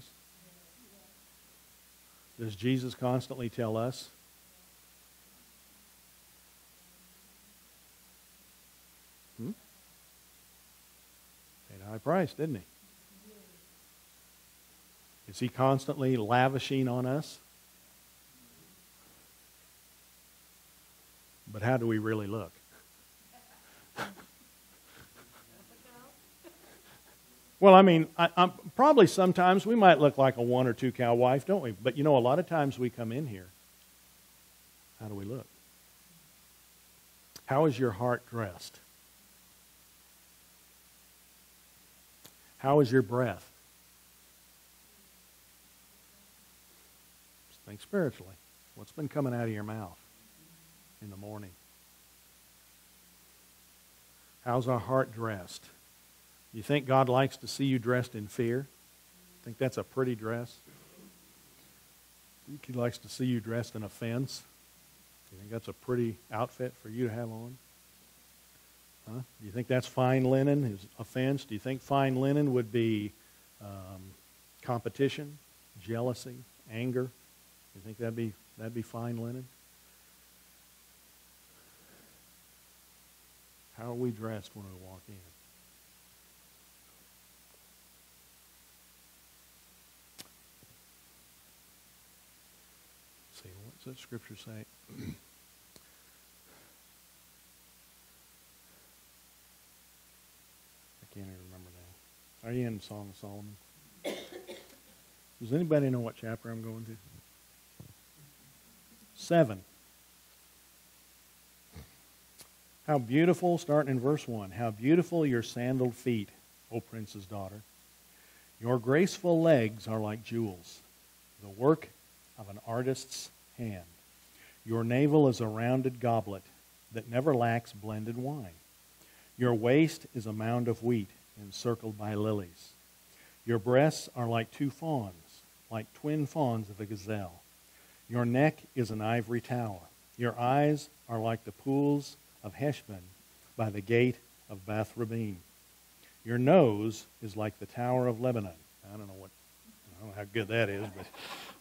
Does Jesus constantly tell us? Hmm? Paid a high price, didn't he? Is he constantly lavishing on us? But how do we really look? Well, I mean, I, I'm, probably sometimes we might look like a one or two cow wife, don't we? But you know, a lot of times we come in here. How do we look? How is your heart dressed? How is your breath? Just think spiritually. What's been coming out of your mouth in the morning? How's our heart dressed? You think God likes to see you dressed in fear? Think that's a pretty dress? Think He likes to see you dressed in offense? You think that's a pretty outfit for you to have on? Huh? Do you think that's fine linen, is offense? Do you think fine linen would be um, competition, jealousy, anger? Do you think that'd be, that'd be fine linen? How are we dressed when we walk in? See, what's that scripture say? I can't even remember now. Are you in Song of Solomon? Does anybody know what chapter I'm going to? Seven. How beautiful, starting in verse one, how beautiful your sandaled feet, O prince's daughter. Your graceful legs are like jewels, the work of an artist's hand. Your navel is a rounded goblet that never lacks blended wine. Your waist is a mound of wheat encircled by lilies. Your breasts are like two fawns, like twin fawns of a gazelle. Your neck is an ivory tower. Your eyes are like the pools of Heshbon by the gate of Bath Rabim. Your nose is like the tower of Lebanon. I don't know what, I don't know how good that is, but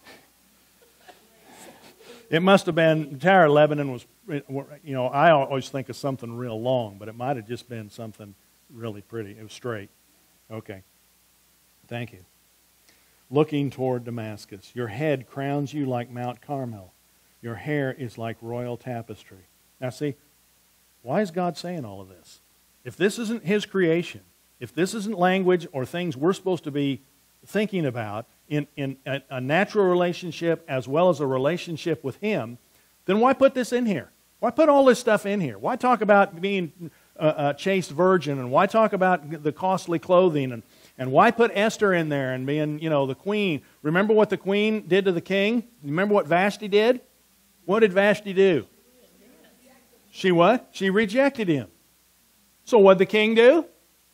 it must have been, the Tower of Lebanon was, you know, I always think of something real long, but it might have just been something really pretty. It was straight. Okay. Thank you. Looking toward Damascus. Your head crowns you like Mount Carmel. Your hair is like royal tapestry. Now see, why is God saying all of this? If this isn't His creation, if this isn't language or things we're supposed to be thinking about in, in a, a natural relationship as well as a relationship with Him, then why put this in here? Why put all this stuff in here? Why talk about being a, a chaste virgin, and why talk about the costly clothing, and, and why put Esther in there and being, you know, the queen? Remember what the queen did to the king? Remember what Vashti did? What did Vashti do? She what? She rejected him. So what did the king do?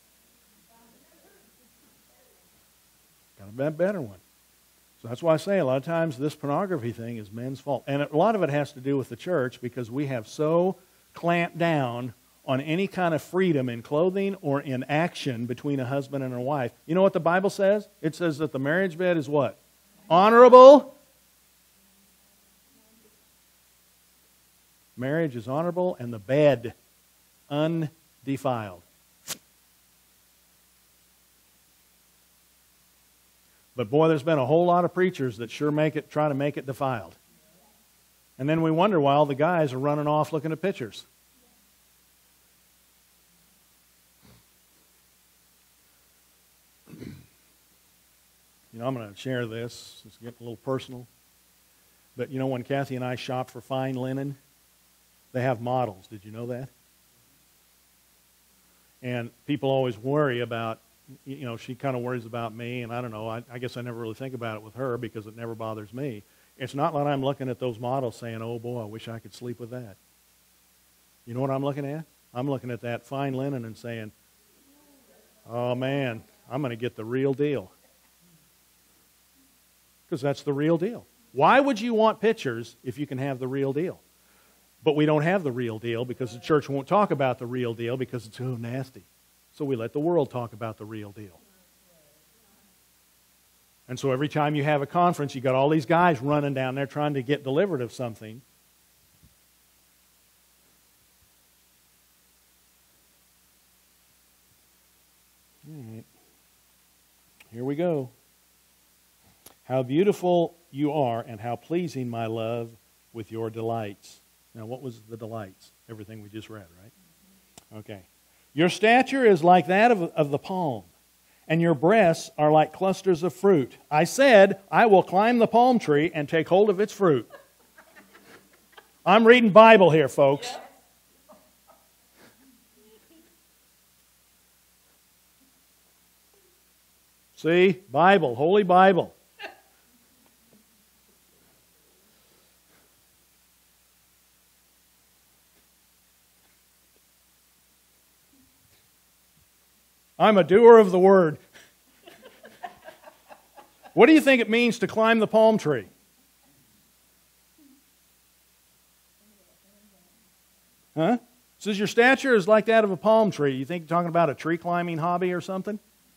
Got a better one. So that's why I say a lot of times this pornography thing is men's fault. And a lot of it has to do with the church because we have so clamped down on any kind of freedom in clothing or in action between a husband and a wife. You know what the Bible says? It says that the marriage bed is what? Honorable. Marriage is honorable and the bed undefiled. But boy, there's been a whole lot of preachers that sure make it, try to make it defiled. And then we wonder why all the guys are running off looking at pictures. You know, I'm going to share this. It's getting a little personal. But you know, when Kathy and I shop for fine linen, they have models. Did you know that? And people always worry about, you know, she kind of worries about me, and I don't know, I, I guess I never really think about it with her because it never bothers me. It's not like I'm looking at those models saying, oh boy, I wish I could sleep with that. You know what I'm looking at? I'm looking at that fine linen and saying, oh man, I'm going to get the real deal. Because that's the real deal. Why would you want pictures if you can have the real deal? But we don't have the real deal because the church won't talk about the real deal because it's so nasty. So we let the world talk about the real deal. And so every time you have a conference, you got all these guys running down there trying to get delivered of something. All right. Here we go. How beautiful you are, and how pleasing, my love, with your delights. Now, what was the delights? Everything we just read, right? Okay. Your stature is like that of, of the palm, and your breasts are like clusters of fruit. I said, I will climb the palm tree and take hold of its fruit. I'm reading Bible here, folks. See? Bible, Holy Bible. I'm a doer of the word. What do you think it means to climb the palm tree? Huh? It says your stature is like that of a palm tree. You think you're talking about a tree climbing hobby or something?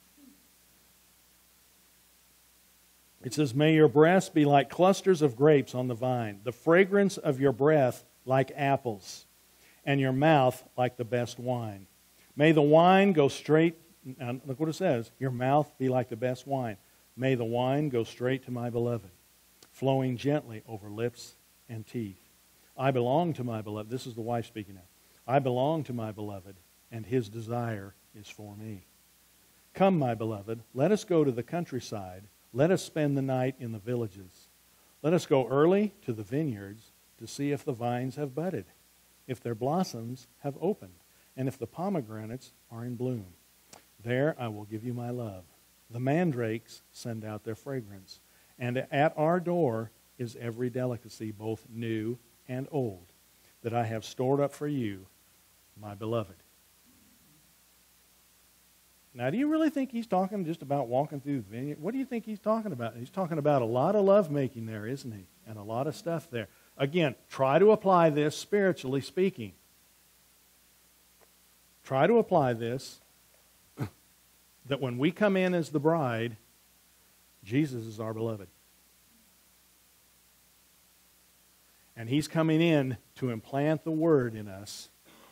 It says, may your breasts be like clusters of grapes on the vine, the fragrance of your breath like apples, and your mouth like the best wine. May the wine go straight. Now, look what it says. Your mouth be like the best wine. May the wine go straight to my beloved, flowing gently over lips and teeth. I belong to my beloved. This is the wife speaking now. I belong to my beloved, and his desire is for me. Come, my beloved, let us go to the countryside. Let us spend the night in the villages. Let us go early to the vineyards to see if the vines have budded, if their blossoms have opened, and if the pomegranates are in bloom. There I will give you my love. The mandrakes send out their fragrance, and at our door is every delicacy, both new and old, that I have stored up for you, my beloved. Now, do you really think he's talking just about walking through the vineyard? What do you think he's talking about? He's talking about a lot of lovemaking there, isn't he? And a lot of stuff there. Again, try to apply this spiritually speaking. Try to apply this that when we come in as the bride, Jesus is our beloved. And he's coming in to implant the word in us.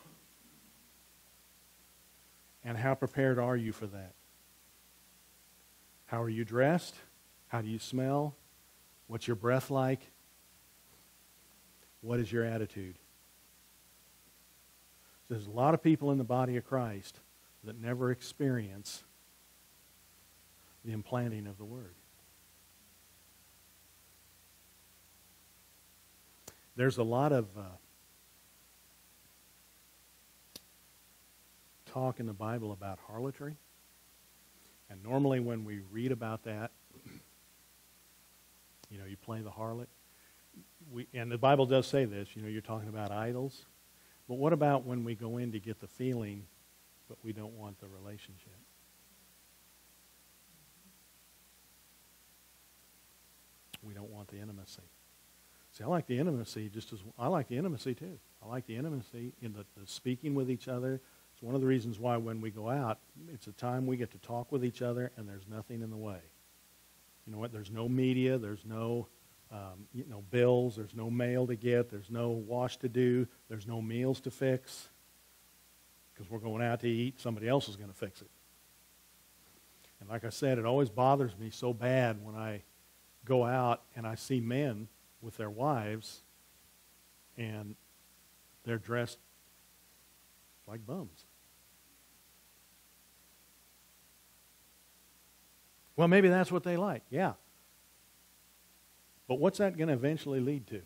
And how prepared are you for that? How are you dressed? How do you smell? What's your breath like? What is your attitude? There's a lot of people in the body of Christ that never experience the implanting of the Word. There's a lot of uh, talk in the Bible about harlotry. And normally when we read about that, you know, you play the harlot. We, and the Bible does say this, you know, you're talking about idols. But what about when we go in to get the feeling, but we don't want the relationship? We don't want the intimacy. See, I like the intimacy just as I like the intimacy too. I like the intimacy in the, the speaking with each other. It's one of the reasons why when we go out, it's a time we get to talk with each other, and there's nothing in the way. You know what? There's no media. There's no um, you know bills. There's no mail to get. There's no wash to do. There's no meals to fix. Because we're going out to eat, somebody else is going to fix it. And like I said, it always bothers me so bad when I go out and I see men with their wives and they're dressed like bums. Well, maybe that's what they like. Yeah. But what's that going to eventually lead to?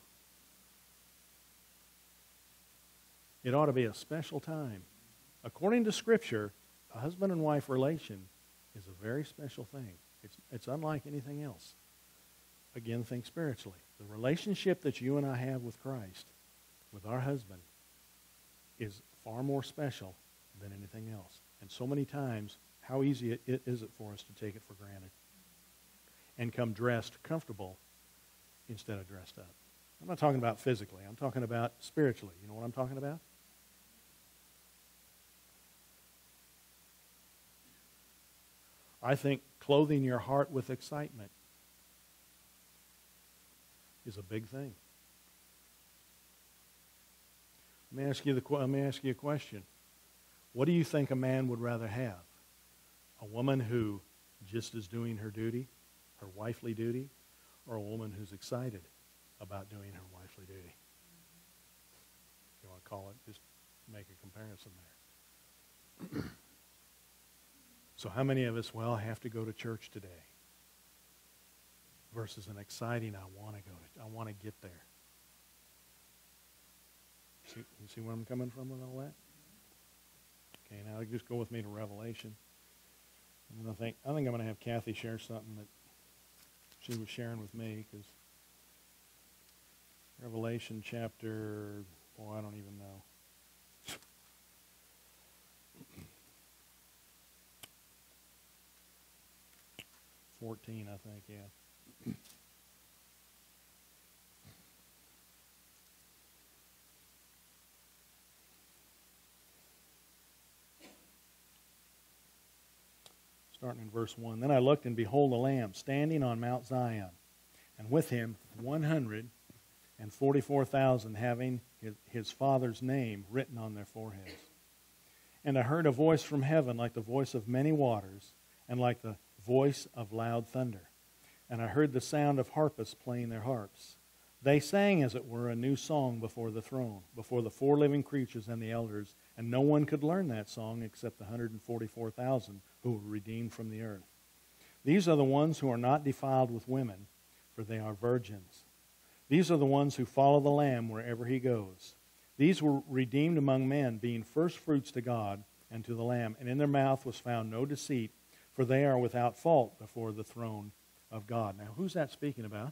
It ought to be a special time. According to Scripture, a husband and wife relation is a very special thing. It's, it's unlike anything else. Again, think spiritually. The relationship that you and I have with Christ, with our husband, is far more special than anything else. And so many times, how easy it, it is it for us to take it for granted and come dressed comfortable instead of dressed up. I'm not talking about physically. I'm talking about spiritually. You know what I'm talking about? I think clothing your heart with excitement is a big thing. Let me ask you the let me ask you a question. What do you think a man would rather have? A woman who just is doing her duty, her wifely duty, or a woman who's excited about doing her wifely duty? If you want to call it, just make a comparison there. So how many of us, well, I have to go to church today, versus an exciting, I want to go to, I want to get there. See, you see where I'm coming from with all that? Okay, now just go with me to Revelation. And I think I think I'm going to have Kathy share something that she was sharing with me, because Revelation chapter, boy, I don't even know. fourteen, I think, yeah. Starting in verse one. Then I looked, and behold, a lamb standing on Mount Zion, and with him one hundred and forty-four thousand, having his, his Father's name written on their foreheads. And I heard a voice from heaven like the voice of many waters, and like the voice of loud thunder. And I heard the sound of harpists playing their harps. They sang, as it were, a new song before the throne, before the four living creatures and the elders, and no one could learn that song except the one hundred forty-four thousand who were redeemed from the earth. These are the ones who are not defiled with women, for they are virgins. These are the ones who follow the Lamb wherever he goes. These were redeemed among men, being first fruits to God and to the Lamb, and in their mouth was found no deceit, for they are without fault before the throne of God. Now, who's that speaking about?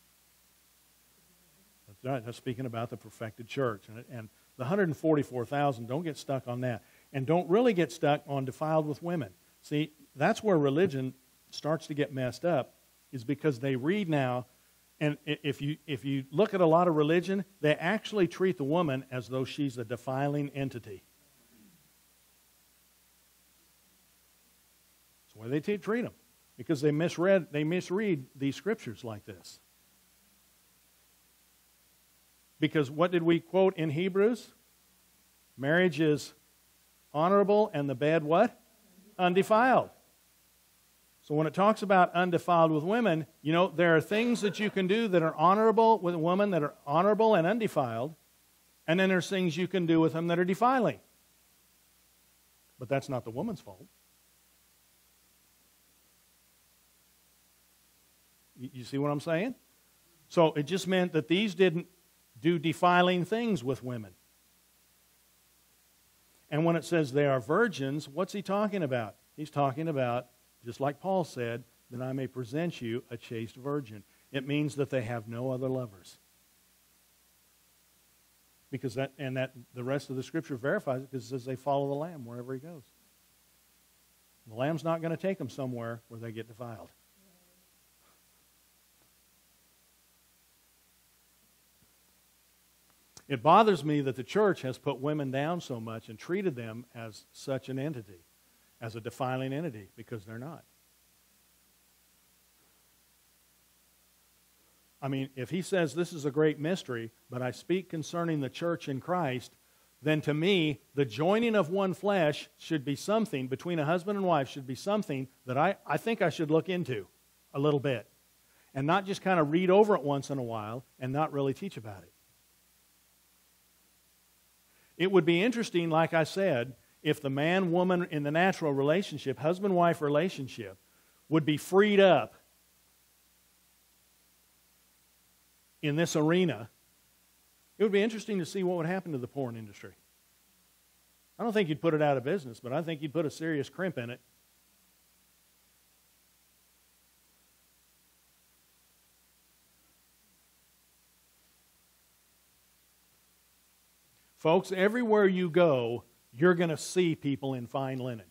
That's right. That's speaking about the perfected church. And, and the one hundred forty-four thousand, don't get stuck on that. And don't really get stuck on defiled with women. See, that's where religion starts to get messed up, is because they read now, and if you, if you look at a lot of religion, they actually treat the woman as though she's a defiling entity. That's the way they treat them, because they misread, they misread these scriptures like this. Because what did we quote in Hebrews? Marriage is honorable and the bed what? Undefiled. So when it talks about undefiled with women, you know, there are things that you can do that are honorable with a woman, that are honorable and undefiled, and then there's things you can do with them that are defiling. But that's not the woman's fault. You, you see what I'm saying? So it just meant that these didn't do defiling things with women. And when it says they are virgins, what's he talking about? He's talking about, just like Paul said, that I may present you a chaste virgin. It means that they have no other lovers. Because that, and that the rest of the scripture verifies it, because it says they follow the Lamb wherever he goes. The Lamb's not going to take them somewhere where they get defiled. It bothers me that the church has put women down so much and treated them as such an entity, as a defiling entity, because they're not. I mean, if he says this is a great mystery, but I speak concerning the church in Christ, then to me, the joining of one flesh should be something, between a husband and wife, should be something that I, I think I should look into a little bit. And not just kind of read over it once in a while and not really teach about it. It would be interesting, like I said, if the man-woman in the natural relationship, husband-wife relationship, would be freed up in this arena. It would be interesting to see what would happen to the porn industry. I don't think you'd put it out of business, but I think you'd put a serious crimp in it. Folks, everywhere you go, you're going to see people in fine linen.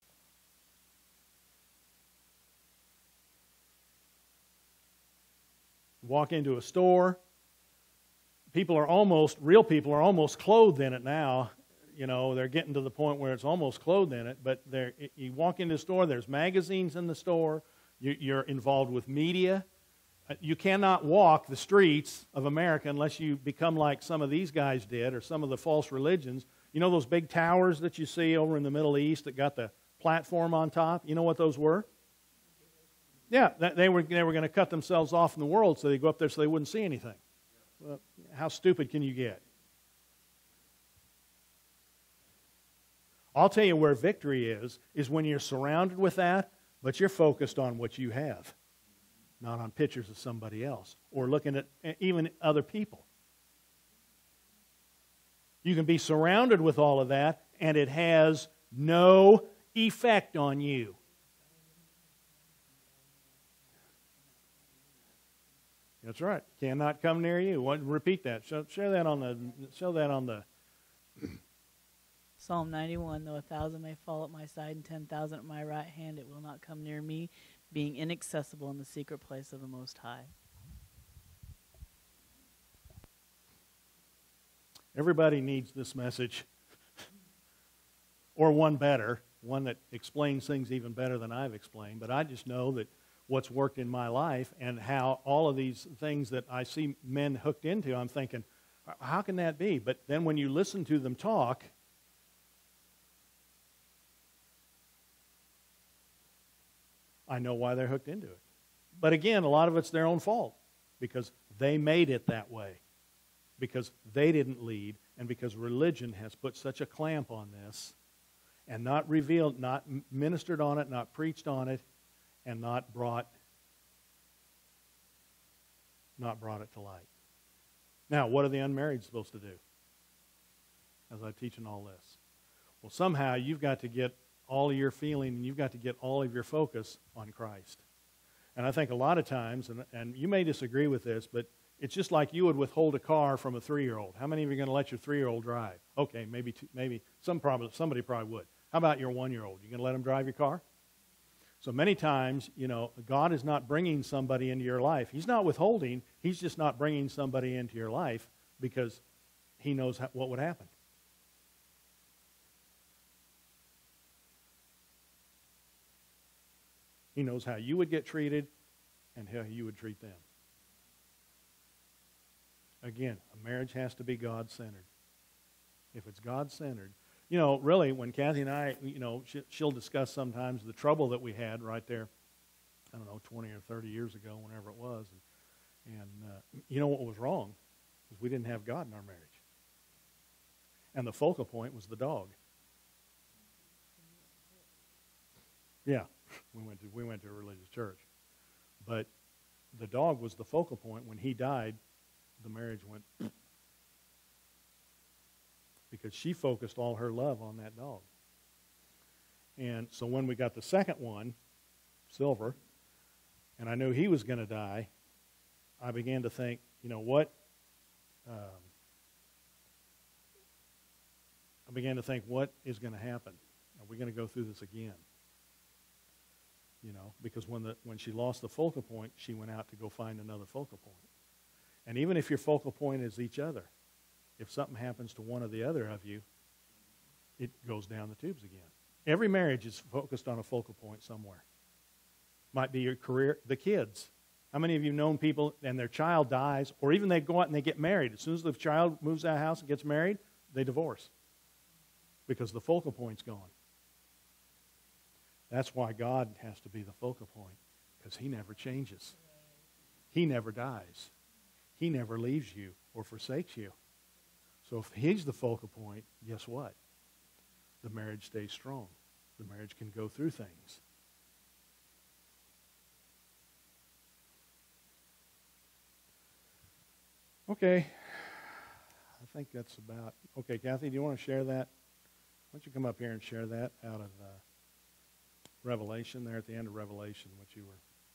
Walk into a store, people are almost, real people are almost clothed in it now. You know, they're getting to the point where it's almost clothed in it, but there, you walk into a store, there's magazines in the store, you're involved with media. You cannot walk the streets of America unless you become like some of these guys did, or some of the false religions. You know those big towers that you see over in the Middle East that got the platform on top? You know what those were? Yeah, they were, they were going to cut themselves off from the world, so they go up there so they wouldn't see anything. Well, how stupid can you get? I'll tell you where victory is, is when you're surrounded with that, but you're focused on what you have, not on pictures of somebody else, or looking at even other people. You can be surrounded with all of that, and it has no effect on you. That's right. Cannot come near you. What, repeat that. Show, show that on the. Show that on the. Psalm ninety-one. Though a thousand may fall at my side and ten thousand at my right hand, it will not come near me, being inaccessible in the secret place of the Most High. Everybody needs this message, or one better, one that explains things even better than I've explained. But I just know that what's worked in my life and how all of these things that I see men hooked into, I'm thinking, how can that be? But then when you listen to them talk, I know why they're hooked into it. But again, a lot of it's their own fault, because they made it that way, because they didn't lead, and because religion has put such a clamp on this and not revealed, not ministered on it, not preached on it, and not brought, not brought it to light. Now, what are the unmarried supposed to do as I teach in all this? Well, somehow you've got to get all of your feeling, and you've got to get all of your focus on Christ. And I think a lot of times, and, and you may disagree with this, but it's just like you would withhold a car from a three-year-old. How many of you are going to let your three-year-old drive? Okay, maybe two, maybe some probably, somebody probably would. How about your one-year-old? You going to let him drive your car? So many times, you know, God is not bringing somebody into your life. He's not withholding. He's just not bringing somebody into your life because He knows how, what would happen. He knows how you would get treated and how you would treat them. Again, a marriage has to be God-centered. If it's God-centered, you know, really, when Kathy and I, you know, she'll discuss sometimes the trouble that we had right there, I don't know, twenty or thirty years ago, whenever it was. And, and uh, you know what was wrong? Was we didn't have God in our marriage. And the focal point was the dog. Yeah, we went to, we went to a religious church. But the dog was the focal point. When he died, the marriage went... because she focused all her love on that dog. And so when we got the second one, Silver, and I knew he was going to die, I began to think, you know what? Um, I began to think, what is going to happen? Are we going to go through this again? You know, because when the when she lost the focal point, she went out to go find another focal point. And even if your focal point is each other, if something happens to one or the other of you, it goes down the tubes again. Every marriage is focused on a focal point somewhere. Might be your career, the kids. How many of you have known people and their child dies, or even they go out and they get married. As soon as the child moves out of the house and gets married, they divorce. because the focal point's gone. That's why God has to be the focal point, because he never changes. He never dies. He never leaves you or forsakes you. So if he's the focal point, guess what? The marriage stays strong. The marriage can go through things. Okay. I think that's about... Okay, Kathy, do you want to share that? Why don't you come up here and share that out of uh, Revelation, there at the end of Revelation, what you were...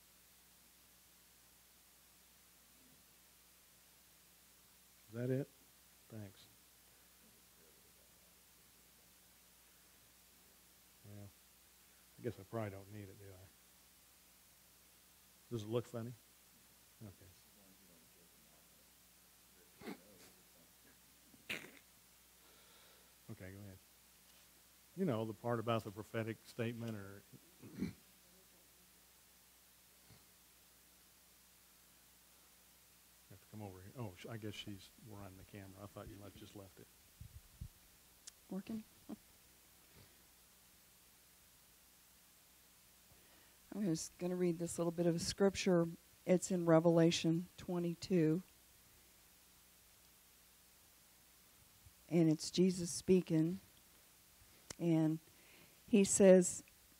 Is that it? Thanks. Well, I guess I probably don't need it, do I? Does it look funny? Okay. Okay, go ahead. You know, the part about the prophetic statement or... have to come over here. Oh, I guess she's running the camera. I thought you left, just left it. Working? I was going to read this little bit of a scripture. It's in Revelation twenty-two. And it's Jesus speaking. And he says,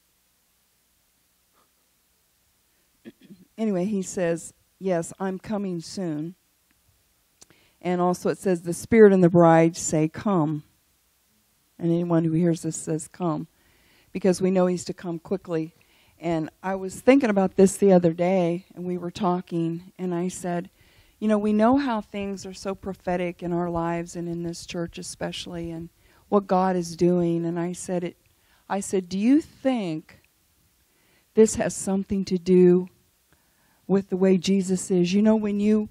anyway, he says, yes, I'm coming soon. And also it says, the Spirit and the bride say, come. And anyone who hears this says, come. Because we know he's to come quickly. And I was thinking about this the other day, and we were talking, and I said, you know, we know how things are so prophetic in our lives and in this church especially, and what God is doing. And I said, it. I said, do you think this has something to do with the way Jesus is? You know, when you,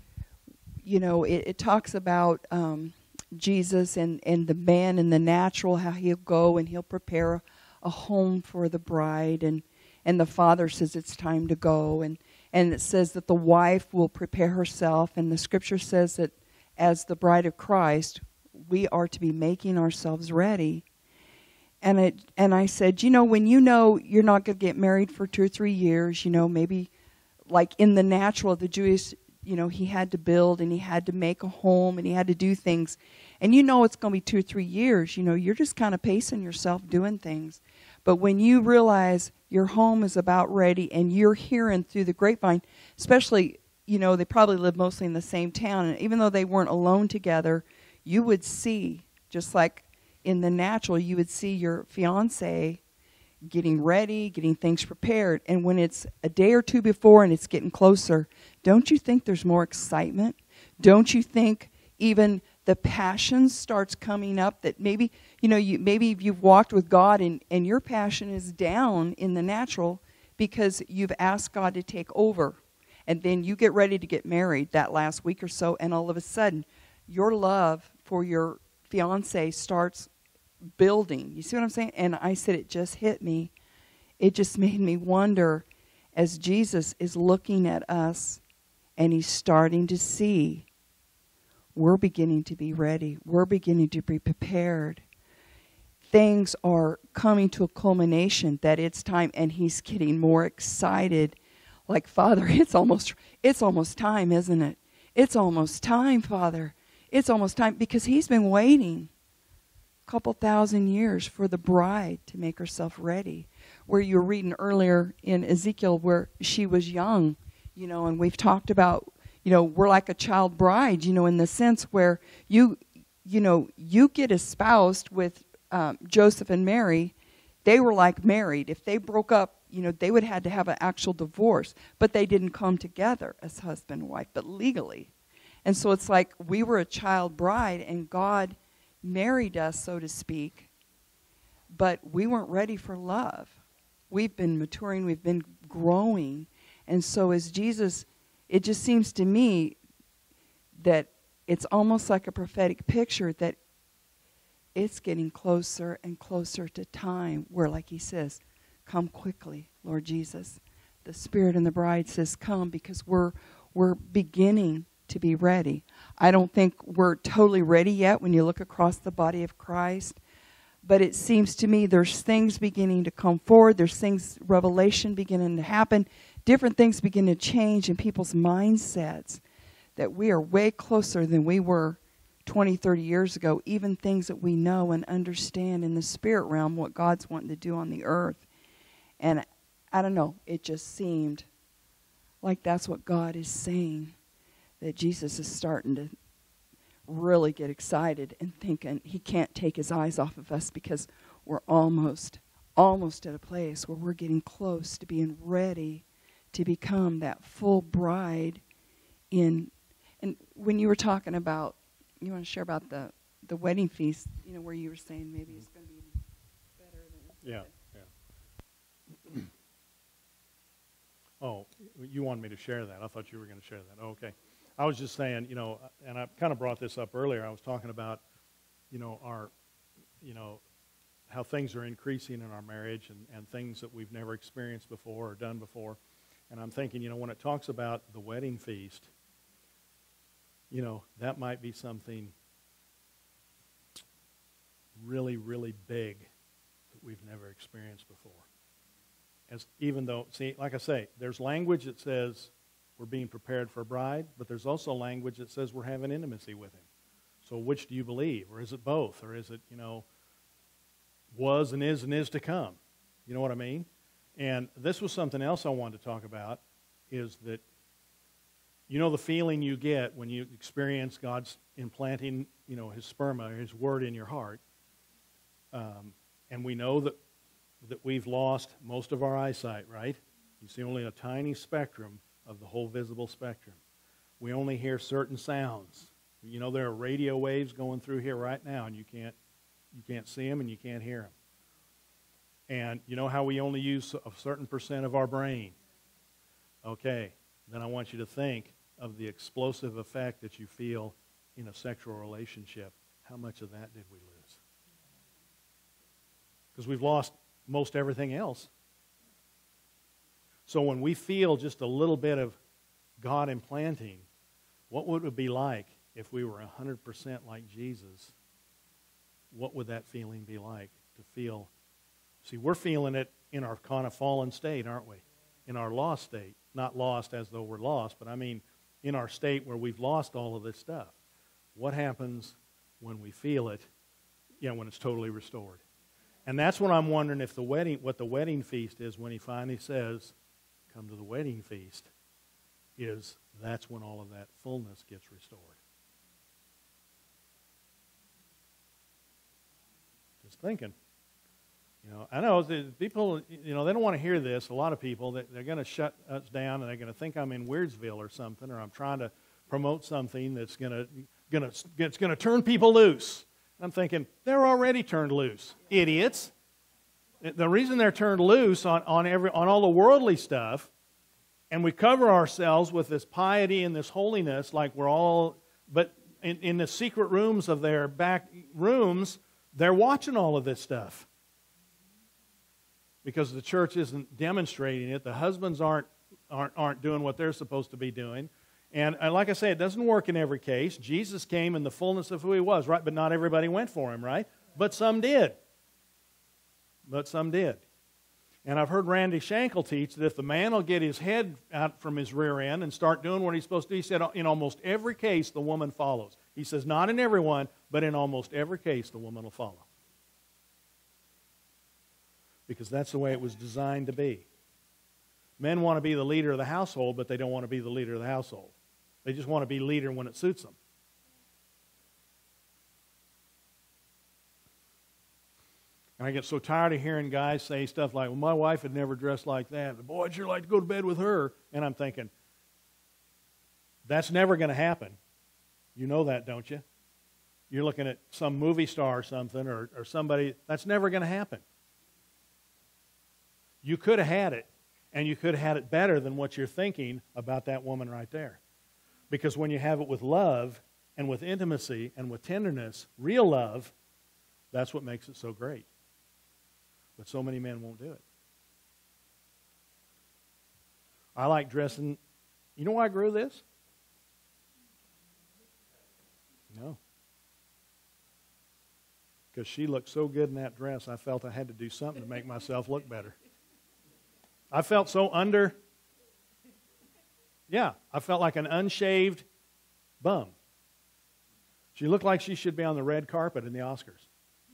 you know, it, it talks about um, Jesus and, and the man in the natural, how he'll go and he'll prepare a, a home for the bride, and, and the father says it's time to go, and And it says that the wife will prepare herself. And the scripture says that as the bride of Christ, we are to be making ourselves ready. And it, and I said, you know, when you know you're not going to get married for two or three years, you know, maybe like in the natural, the Jewish, you know, he had to build and he had to make a home and he had to do things. And you know it's going to be two or three years, you know, you're just kind of pacing yourself doing things. But when you realize your home is about ready and you're hearing through the grapevine, especially, you know, they probably live mostly in the same town, and even though they weren't alone together, you would see, just like in the natural, you would see your fiancé getting ready, getting things prepared. And when it's a day or two before and it's getting closer, don't you think there's more excitement? Don't you think even the passion starts coming up that maybe, you know, you maybe you've walked with God and, and your passion is down in the natural because you've asked God to take over. And then you get ready to get married that last week or so, and all of a sudden your love for your fiance starts building. You see what I'm saying? And I said it just hit me. It just made me wonder, as Jesus is looking at us and he's starting to see, we're beginning to be ready. We're beginning to be prepared. Things are coming to a culmination that it's time, and he's getting more excited. Like, Father, it's almost it's almost time, isn't it? It's almost time, Father. It's almost time, because he's been waiting a couple thousand years for the bride to make herself ready. Where you were reading earlier in Ezekiel where she was young, you know, and we've talked about, you know, we're like a child bride, you know, in the sense where you, you know, you get espoused with um, Joseph and Mary. They were like married. If they broke up, you know, they would have had to have an actual divorce. But they didn't come together as husband and wife, but legally. And so it's like we were a child bride, and God married us, so to speak, but we weren't ready for love. We've been maturing. We've been growing. And so as Jesus... It just seems to me that it's almost like a prophetic picture that it's getting closer and closer to time where, like he says, come quickly, Lord Jesus. The Spirit and the bride says come, because we're we're beginning to be ready. I don't think we're totally ready yet when you look across the body of Christ, But it seems to me there's things beginning to come forward. There's things, revelation beginning to happen. Different things begin to change in people's mindsets. That we are way closer than we were twenty, thirty years ago. Even things that we know and understand in the spirit realm, what God's wanting to do on the earth. And I don't know, it just seemed like that's what God is saying. That Jesus is starting to really get excited and thinking he can't take his eyes off of us because we're almost, almost at a place where we're getting close to being ready to become that full bride in. And when you were talking about, you want to share about the, the wedding feast, you know, where you were saying maybe it's going to be better than. Yeah, yeah. Oh, you wanted me to share that. I thought you were going to share that. Oh, okay. I was just saying, you know, and I kind of brought this up earlier. I was talking about, you know, our, you know, how things are increasing in our marriage and, and things that we've never experienced before or done before. And I'm thinking, you know, when it talks about the wedding feast, you know, that might be something really, really big that we've never experienced before. As even though, see, like I say, there's language that says we're being prepared for a bride, but there's also language that says we're having intimacy with him. So which do you believe? Or is it both? Or is it, you know, was and is and is to come? You know what I mean? And this was something else I wanted to talk about, is that, you know, the feeling you get when you experience God's implanting, you know, his sperma, his word in your heart. Um, and we know that that we've lost most of our eyesight, right? You see only a tiny spectrum of the whole visible spectrum. We only hear certain sounds. You know, there are radio waves going through here right now, and you can't you can't see them and you can't hear them. And you know how we only use a certain percent of our brain? Okay, then I want you to think of the explosive effect that you feel in a sexual relationship. How much of that did we lose? Because we've lost most everything else. So when we feel just a little bit of God implanting, what would it be like if we were one hundred percent like Jesus? What would that feeling be like to feel? See, we're feeling it in our kind of fallen state, aren't we? In our lost state. Not lost as though we're lost, but I mean in our state where we've lost all of this stuff. What happens when we feel it, you know, when it's totally restored? And that's what I'm wondering if the wedding, what the wedding feast is when he finally says, come to the wedding feast, is that's when all of that fullness gets restored. Just thinking. You know, I know that people, you know, they don't want to hear this. A lot of people, they're going to shut us down and they're going to think I'm in Weirdsville or something, or I'm trying to promote something that's going to, going to, it's going to turn people loose. I'm thinking, they're already turned loose, idiots. The reason they're turned loose on, on, every, on all the worldly stuff, and we cover ourselves with this piety and this holiness like we're all, but in, in the secret rooms of their back rooms, they're watching all of this stuff. Because the church isn't demonstrating it. The husbands aren't, aren't, aren't doing what they're supposed to be doing. And, and like I say, it doesn't work in every case. Jesus came in the fullness of who he was, right? But not everybody went for him, right? But some did. But some did. And I've heard Randy Shankle teach that if the man will get his head out from his rear end and start doing what he's supposed to do, he said in almost every case the woman follows. He says not in every one, but in almost every case the woman will follow. Because that's the way it was designed to be. Men want to be the leader of the household, but they don't want to be the leader of the household. They just want to be leader when it suits them. And I get so tired of hearing guys say stuff like, well, my wife had never dressed like that. Boy, I'd sure like to go to bed with her. And I'm thinking, that's never going to happen. You know that, don't you? You're looking at some movie star or something, or, or somebody. That's never going to happen. You could have had it, and you could have had it better than what you're thinking about that woman right there. Because when you have it with love and with intimacy and with tenderness, real love, that's what makes it so great. But so many men won't do it. I like dressing. You know why I grew this? No. because she looked so good in that dress, I felt I had to do something to make myself look better. I felt so under, yeah, I felt like an unshaved bum. She looked like she should be on the red carpet in the Oscars.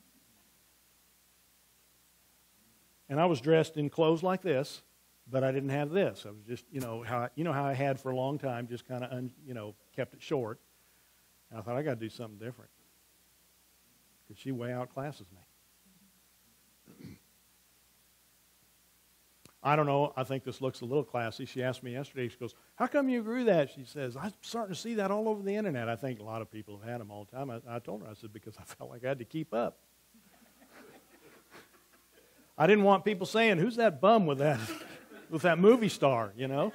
And I was dressed in clothes like this, but I didn't have this. I was just, you know, how I, you know how I had for a long time, just kind of, you know, kept it short. And I thought, I got to do something different. Because she way outclasses me. I don't know. I think this looks a little classy. She asked me yesterday, she goes, how come you grew that? She says, I'm starting to see that all over the internet. I think a lot of people have had them all the time. I, I told her, I said, because I felt like I had to keep up. I didn't want people saying, who's that bum with that, with that movie star, you know?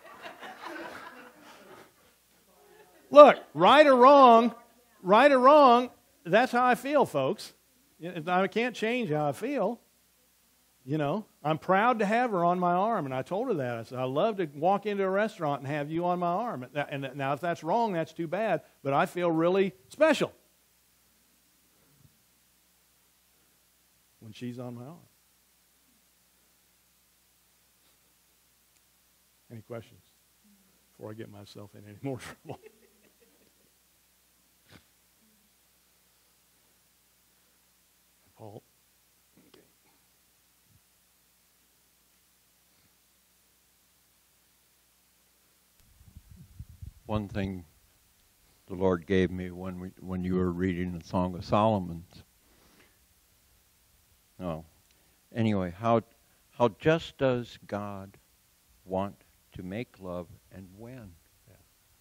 Look, right or wrong, right or wrong, that's how I feel, folks. I can't change how I feel. You know, I'm proud to have her on my arm, and I told her that. I said, I love to walk into a restaurant and have you on my arm. And now, if that's wrong, that's too bad, but I feel really special when she's on my arm. Any questions before I get myself in any more trouble? Paul? Okay. One thing the Lord gave me when we, when you were reading the Song of Solomon's. Oh, anyway, how how just does God want to make love, and when? Yeah.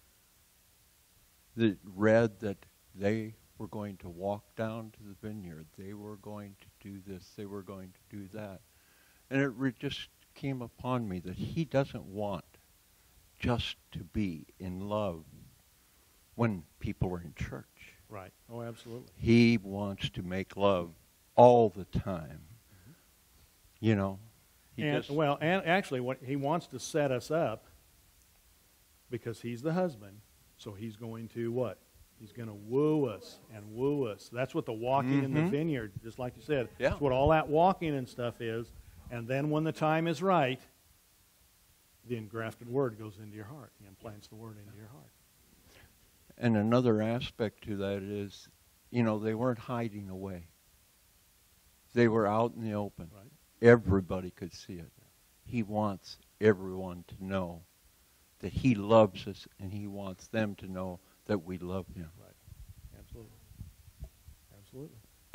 They read that they were going to walk down to the vineyard. They were going to do this. They were going to do that. And it re- just came upon me that he doesn't want just to be in love when people are in church. Right. Oh, absolutely. He wants to make love all the time. Mm-hmm. You know? He and, just, well, and actually, what he wants to set us up because he's the husband, so he's going to what? He's going to woo us and woo us. That's what the walking mm-hmm. in the vineyard, just like you said, yeah. that's what all that walking and stuff is. And then when the time is right, the engrafted word goes into your heart. He implants the word into your heart. And another aspect to that is, you know, they weren't hiding away. They were out in the open. Right. Everybody could see it. He wants everyone to know that he loves us, and he wants them to know that we love him. Right. Absolutely. Absolutely.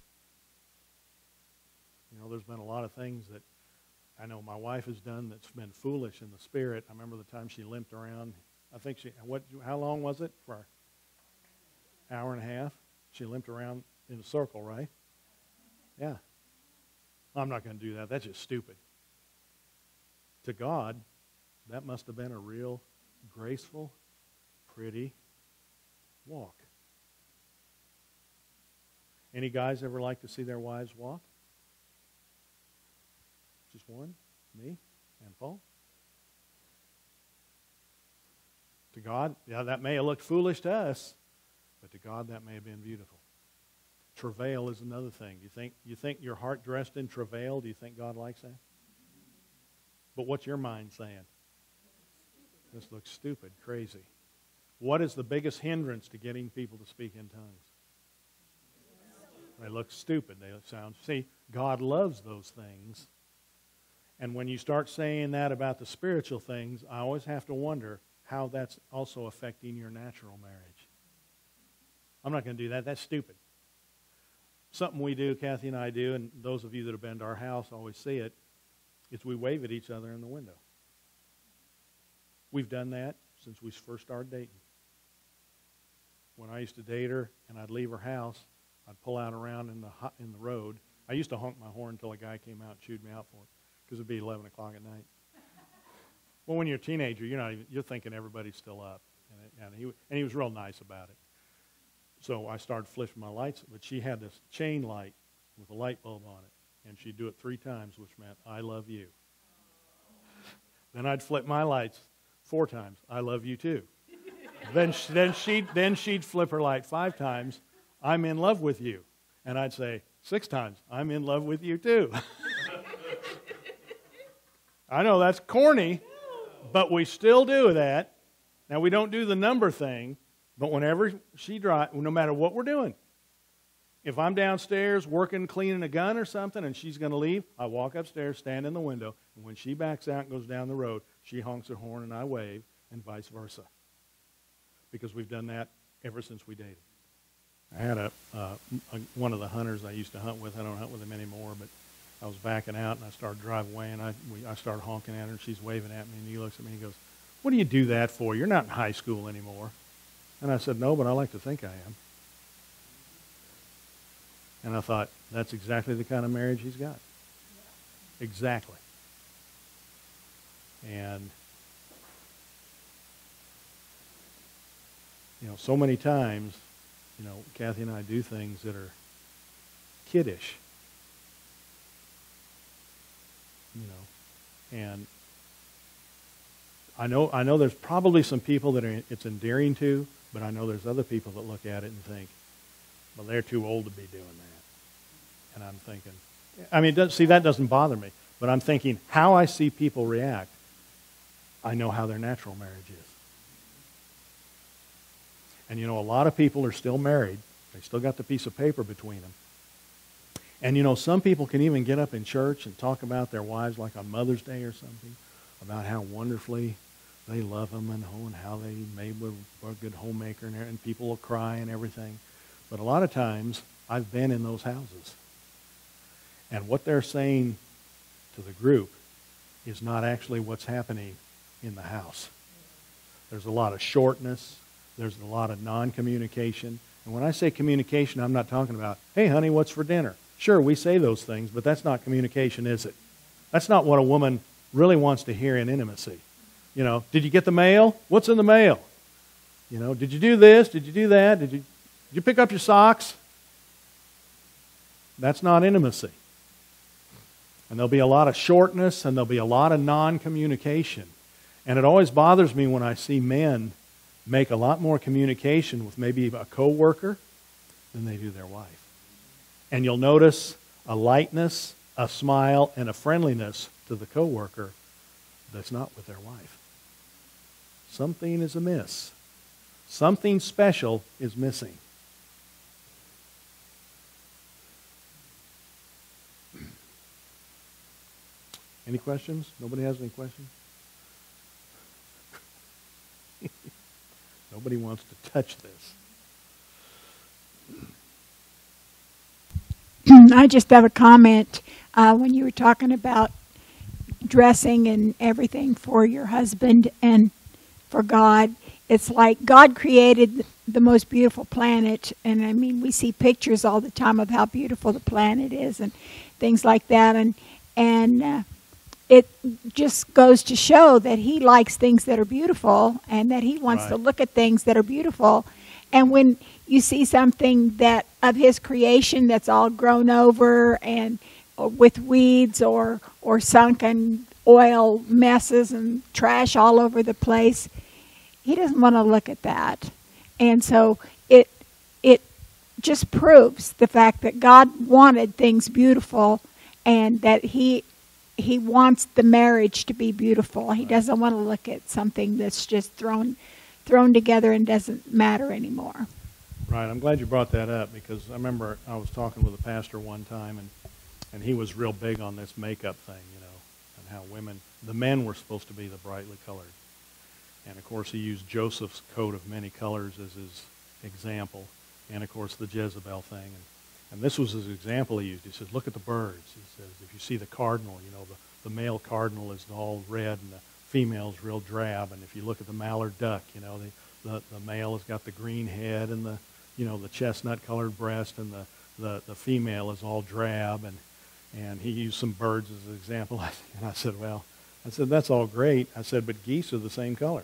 You know, there's been a lot of things that I know my wife has done that's been foolish in the spirit. I remember the time she limped around. I think she, what, how long was it? For an hour and a half? She limped around in a circle, right? Yeah. I'm not going to do that. That's just stupid. To God, that must have been a real graceful, pretty walk. Any guys ever like to see their wives walk? Just one? Me and Paul? To God, yeah, that may have looked foolish to us, but to God that may have been beautiful. Travail is another thing. You think you think your heart dressed in travail, do you think God likes that? But what's your mind saying? This looks stupid, crazy. What is the biggest hindrance to getting people to speak in tongues? They look stupid. They sound, see, God loves those things. And when you start saying that about the spiritual things, I always have to wonder how that's also affecting your natural marriage. I'm not going to do that. That's stupid. Something we do, Kathy and I do, and those of you that have been to our house always see it, is we wave at each other in the window. We've done that since we first started dating. When I used to date her and I'd leave her house, I'd pull out around in the in the road. I used to honk my horn until a guy came out and chewed me out for it, because it'd be eleven o'clock at night. Well, when you're a teenager, you're not even, you're thinking everybody's still up, and, it, and he and he was real nice about it. So I started flipping my lights, but she had this chain light with a light bulb on it, and she'd do it three times, which meant I love you. Then I'd flip my lights four times, I love you too. then then she then she'd flip her light five times, I'm in love with you. And I'd say, six times, I'm in love with you too. I know that's corny, but we still do that. Now, we don't do the number thing, but whenever she drives, no matter what we're doing, if I'm downstairs working, cleaning a gun or something, and she's going to leave, I walk upstairs, stand in the window, and when she backs out and goes down the road, she honks her horn and I wave, and vice versa. Because we've done that ever since we dated. I had a, uh, a one of the hunters I used to hunt with. I don't hunt with him anymore, but I was backing out, and I started driving away, and I, we, I started honking at her, and she's waving at me, and he looks at me and he goes, "What do you do that for? You're not in high school anymore." And I said, "No, but I like to think I am." And I thought, that's exactly the kind of marriage he's got. Exactly. And, you know, so many times, you know, Kathy and I do things that are kiddish. You know, and I know I know there's probably some people that are, it's endearing to, but I know there's other people that look at it and think, well, they're too old to be doing that. And I'm thinking, I mean, it does, see, that doesn't bother me, but I'm thinking how I see people react, I know how their natural marriage is. And you know, a lot of people are still married. They still got the piece of paper between them. And you know, some people can even get up in church and talk about their wives like on Mother's Day or something, about how wonderfully they love them and, oh, and how they made a good homemaker, and, and people will cry and everything. But a lot of times, I've been in those houses. And what they're saying to the group is not actually what's happening in the house. There's a lot of shortness. There's a lot of non-communication. And when I say communication, I'm not talking about, hey, honey, what's for dinner? Sure, we say those things, but that's not communication, is it? That's not what a woman really wants to hear in intimacy. You know, did you get the mail? What's in the mail? You know, did you do this? Did you do that? Did you, did you pick up your socks? That's not intimacy. And there'll be a lot of shortness, and there'll be a lot of non-communication. And it always bothers me when I see men make a lot more communication with maybe a coworker than they do their wife. And you'll notice a lightness, a smile, and a friendliness to the coworker that's not with their wife. Something is amiss. Something special is missing. Any questions? Nobody has any questions? Nobody wants to touch this. I just have a comment. Uh, when you were talking about dressing and everything for your husband and for God, it's like God created the most beautiful planet. And I mean, we see pictures all the time of how beautiful the planet is and things like that. And, and uh, it just goes to show that he likes things that are beautiful and that he wants right. to look at things that are beautiful. And when you see something that of his creation that's all grown over and or with weeds or or sunken oil messes and trash all over the place, he doesn't want to look at that. And so it it just proves the fact that God wanted things beautiful and that he he wants the marriage to be beautiful. He doesn't want to look at something that's just thrown thrown together and doesn't matter anymore. Right. I'm glad you brought that up because I remember I was talking with a pastor one time, and, and he was real big on this makeup thing, you know, and how women, the men were supposed to be the brightly colored. And, of course, he used Joseph's coat of many colors as his example, and, of course, the Jezebel thing. And, and this was his example he used. He says, look at the birds. He says, if you see the cardinal, you know, the, the male cardinal is all red and the female's real drab. And if you look at the mallard duck, you know, the, the, the male has got the green head and the, you know, the chestnut-colored breast, and the, the, the female is all drab. And, and he used some birds as an example. And I said, well, I said, that's all great. I said, but geese are the same color.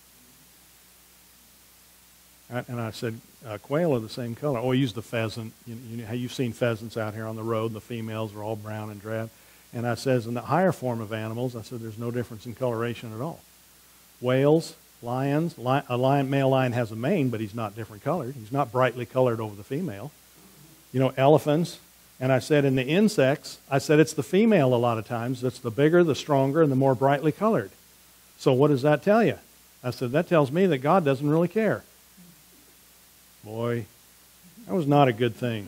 And I said, uh, quail are the same color. Oh, I used the pheasant. You, you know how you've seen pheasants out here on the road, and the females are all brown and drab. And I says, in the higher form of animals, I said, there's no difference in coloration at all. Whales, lions, li- a lion, male lion has a mane, but he's not different colored. He's not brightly colored over the female. you know, elephants. And I said in the insects, I said it's the female a lot of times that's the bigger, the stronger, and the more brightly colored. So what does that tell you? I said, that tells me that God doesn't really care. Boy, that was not a good thing.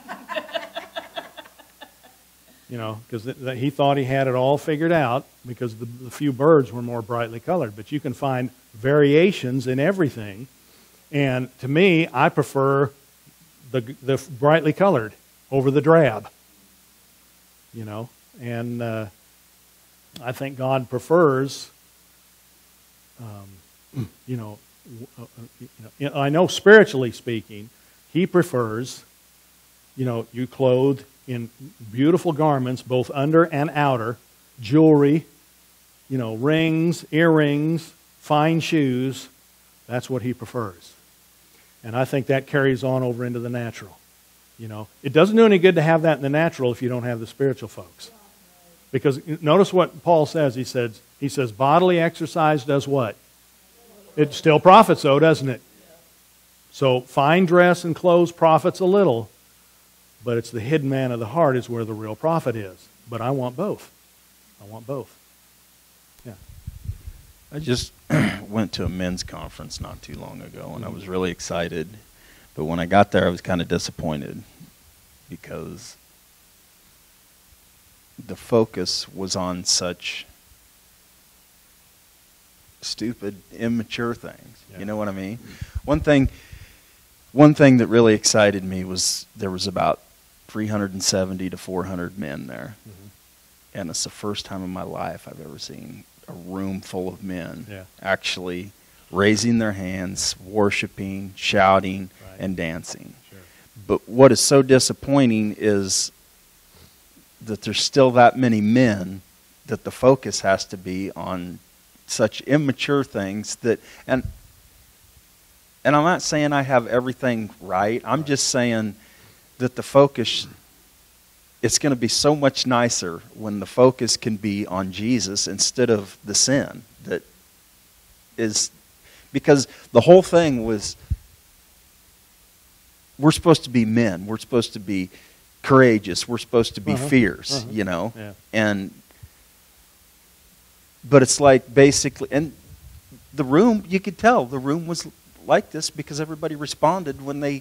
You know, because he thought he had it all figured out because the, the few birds were more brightly colored. But you can find variations in everything. And to me, I prefer the, the brightly colored over the drab. You know, and uh, I think God prefers, um, you know, uh, you know, I know spiritually speaking, He prefers, you know, you clothed in beautiful garments, both under and outer, jewelry, you know, rings, earrings, fine shoes. That's what He prefers. And I think that carries on over into the natural. You know, it doesn't do any good to have that in the natural if you don't have the spiritual folks. Because notice what Paul says. He says, he says, bodily exercise does what? It still profits, though, doesn't it? So fine dress and clothes profits a little, but it's the hidden man of the heart is where the real profit is. But I want both. I want both. Yeah. I just went to a men's conference not too long ago, and I was really excited. But when I got there, I was kind of disappointed because the focus was on such stupid, immature things. Yeah. You know what I mean? One thing, one thing that really excited me was there was about three hundred seventy to four hundred men there. Mm-hmm. And it's the first time in my life I've ever seen a room full of men yeah. actually raising their hands, worshiping, shouting, right. and dancing. Sure. But what is so disappointing is that there's still that many men that the focus has to be on such immature things that, and and I'm not saying I have everything right. I'm just saying that the focus, it's going to be so much nicer when the focus can be on Jesus instead of the sin that is, because the whole thing was, we're supposed to be men. We're supposed to be courageous. We're supposed to be uh-huh. fierce, uh-huh. you know? Yeah. And, but it's like basically, and the room, you could tell the room was like this because everybody responded when they,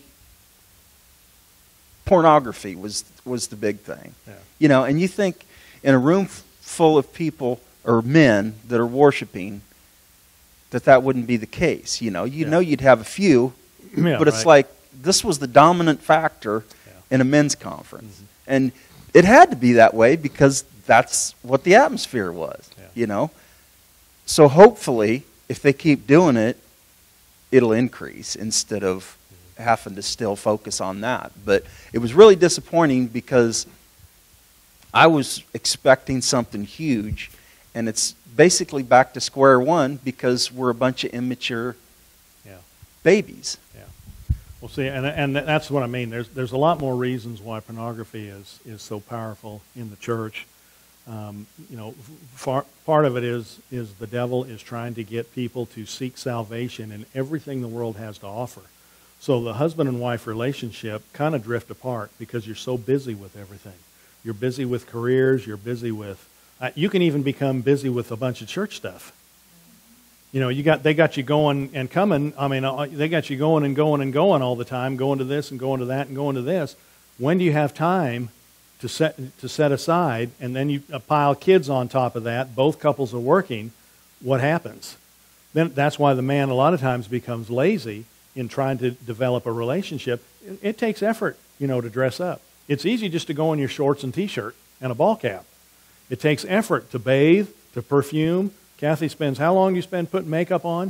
pornography was was the big thing. Yeah. You know, and you think in a room f- full of people or men that are worshiping that that wouldn't be the case. You know, you yeah. know you'd have a few, yeah, but it's right. like this was the dominant factor yeah. in a men's conference. Mm-hmm. And it had to be that way because that's what the atmosphere was, yeah. you know. So hopefully, if they keep doing it, it'll increase instead of having to still focus on that. But it was really disappointing because I was expecting something huge, and it's basically back to square one because we're a bunch of immature yeah. babies. Yeah. Well, see, and and that's what I mean. There's there's a lot more reasons why pornography is is so powerful in the church. Um, you know, far, part of it is is the devil is trying to get people to seek salvation in everything the world has to offer. So the husband and wife relationship kind of drift apart because you're so busy with everything. You're busy with careers. You're busy with. Uh, you can even become busy with a bunch of church stuff. You know, you got they got you going and coming. I mean, uh, they got you going and going and going all the time, going to this and going to that and going to this. When do you have time to set to set aside? And then you uh, pile kids on top of that. Both couples are working. What happens? Then that's why the man a lot of times becomes lazy in trying to develop a relationship. It, it takes effort, you know, to dress up. It's easy just to go in your shorts and T-shirt and a ball cap. It takes effort to bathe, to perfume. Kathy spends, how long do you spend putting makeup on?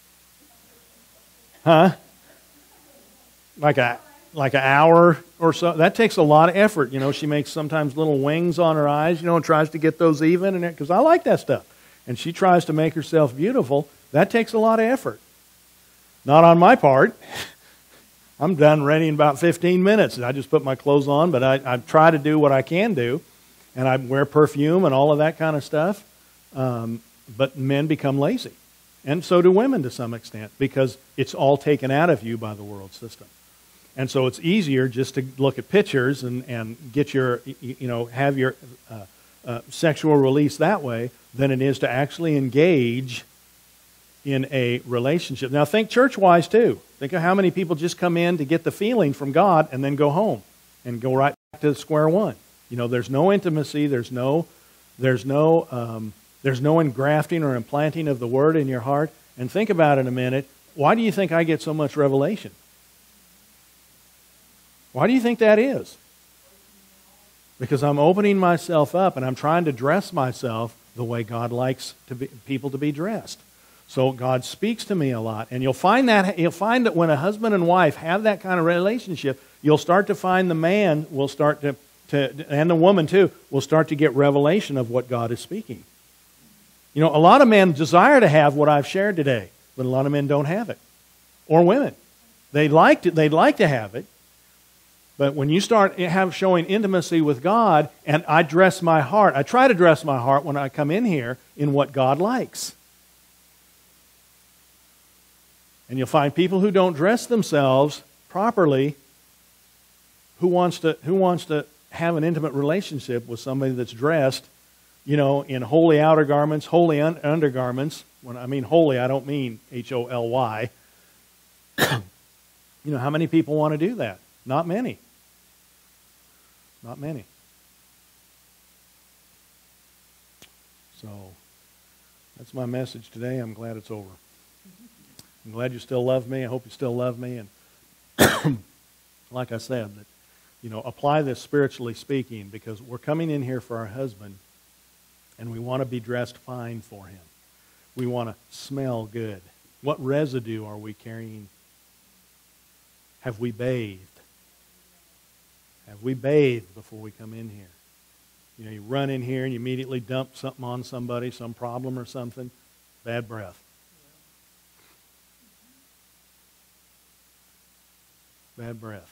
Huh? Like a like an hour or so. That takes a lot of effort. You know, she makes sometimes little wings on her eyes, you know, and tries to get those even. And because I like that stuff. And she tries to make herself beautiful. That takes a lot of effort. Not on my part. I'm done ready in about fifteen minutes. I just put my clothes on, but I, I try to do what I can do. And I wear perfume and all of that kind of stuff. Um, but men become lazy. And so do women to some extent because it's all taken out of you by the world system. And so it's easier just to look at pictures and, and get your, you know, have your uh, uh, sexual release that way than it is to actually engage in a relationship. Now think church-wise too. Think of how many people just come in to get the feeling from God and then go home and go right back to square one. You know, there's no intimacy, there's no, there's no, um, there's no engrafting or implanting of the Word in your heart. And think about it a minute. Why do you think I get so much revelation? Why do you think that is? Because I'm opening myself up and I'm trying to dress myself the way God likes to be, people to be dressed. So God speaks to me a lot. And you'll find that you'll find that when a husband and wife have that kind of relationship, you'll start to find the man will start to, to and the woman too, will start to get revelation of what God is speaking. You know, a lot of men desire to have what I've shared today, but a lot of men don't have it. Or women. They'd like to, they'd like to have it. But when you start have showing intimacy with God, and I dress my heart, I try to dress my heart when I come in here in what God likes. And you'll find people who don't dress themselves properly, who wants to who wants to have an intimate relationship with somebody that's dressed, you know, in holy outer garments, holy un- undergarments. When I mean holy, I don't mean H O L Y. You know, how many people want to do that? Not many. Not many. So, that's my message today. I'm glad it's over. I'm glad you still love me. I hope you still love me. And like I said, that, you know, apply this spiritually speaking, because we're coming in here for our husband, and we want to be dressed fine for him. We want to smell good. What residue are we carrying? Have we bathed? Have we bathed before we come in here? You know, you run in here and you immediately dump something on somebody, some problem or something. Bad breath. Bad breath.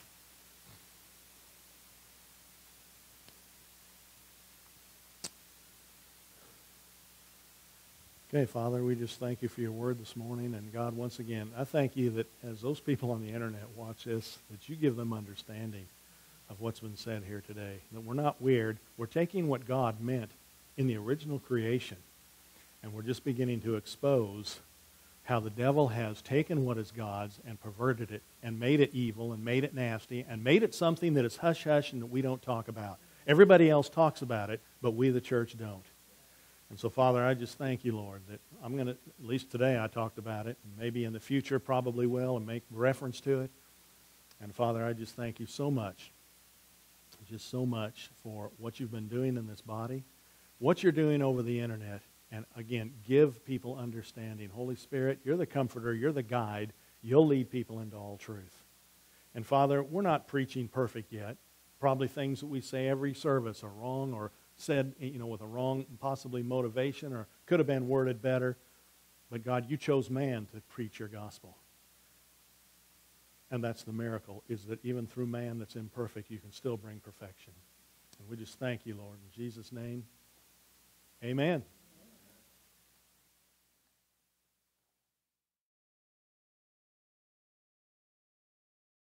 Okay, Father, we just thank you for your word this morning. And God, once again, I thank you that as those people on the internet watch this, that you give them understanding of what's been said here today. That we're not weird. We're taking what God meant in the original creation, and we're just beginning to expose how the devil has taken what is God's and perverted it and made it evil and made it nasty and made it something that is hush-hush and that we don't talk about. Everybody else talks about it, but we, the church, don't. And so, Father, I just thank you, Lord, that I'm going to, at least today I talked about it, and maybe in the future probably will, and make reference to it. And, Father, I just thank you so much, just so much for what you've been doing in this body, what you're doing over the internet, and, again, give people understanding. Holy Spirit, you're the comforter, you're the guide. You'll lead people into all truth. And, Father, we're not preaching perfect yet. Probably things that we say every service are wrong or said, you know, with a wrong, possibly motivation, or could have been worded better. But God, you chose man to preach your gospel. And that's the miracle, is that even through man that's imperfect, you can still bring perfection. And we just thank you, Lord. In Jesus' name, amen.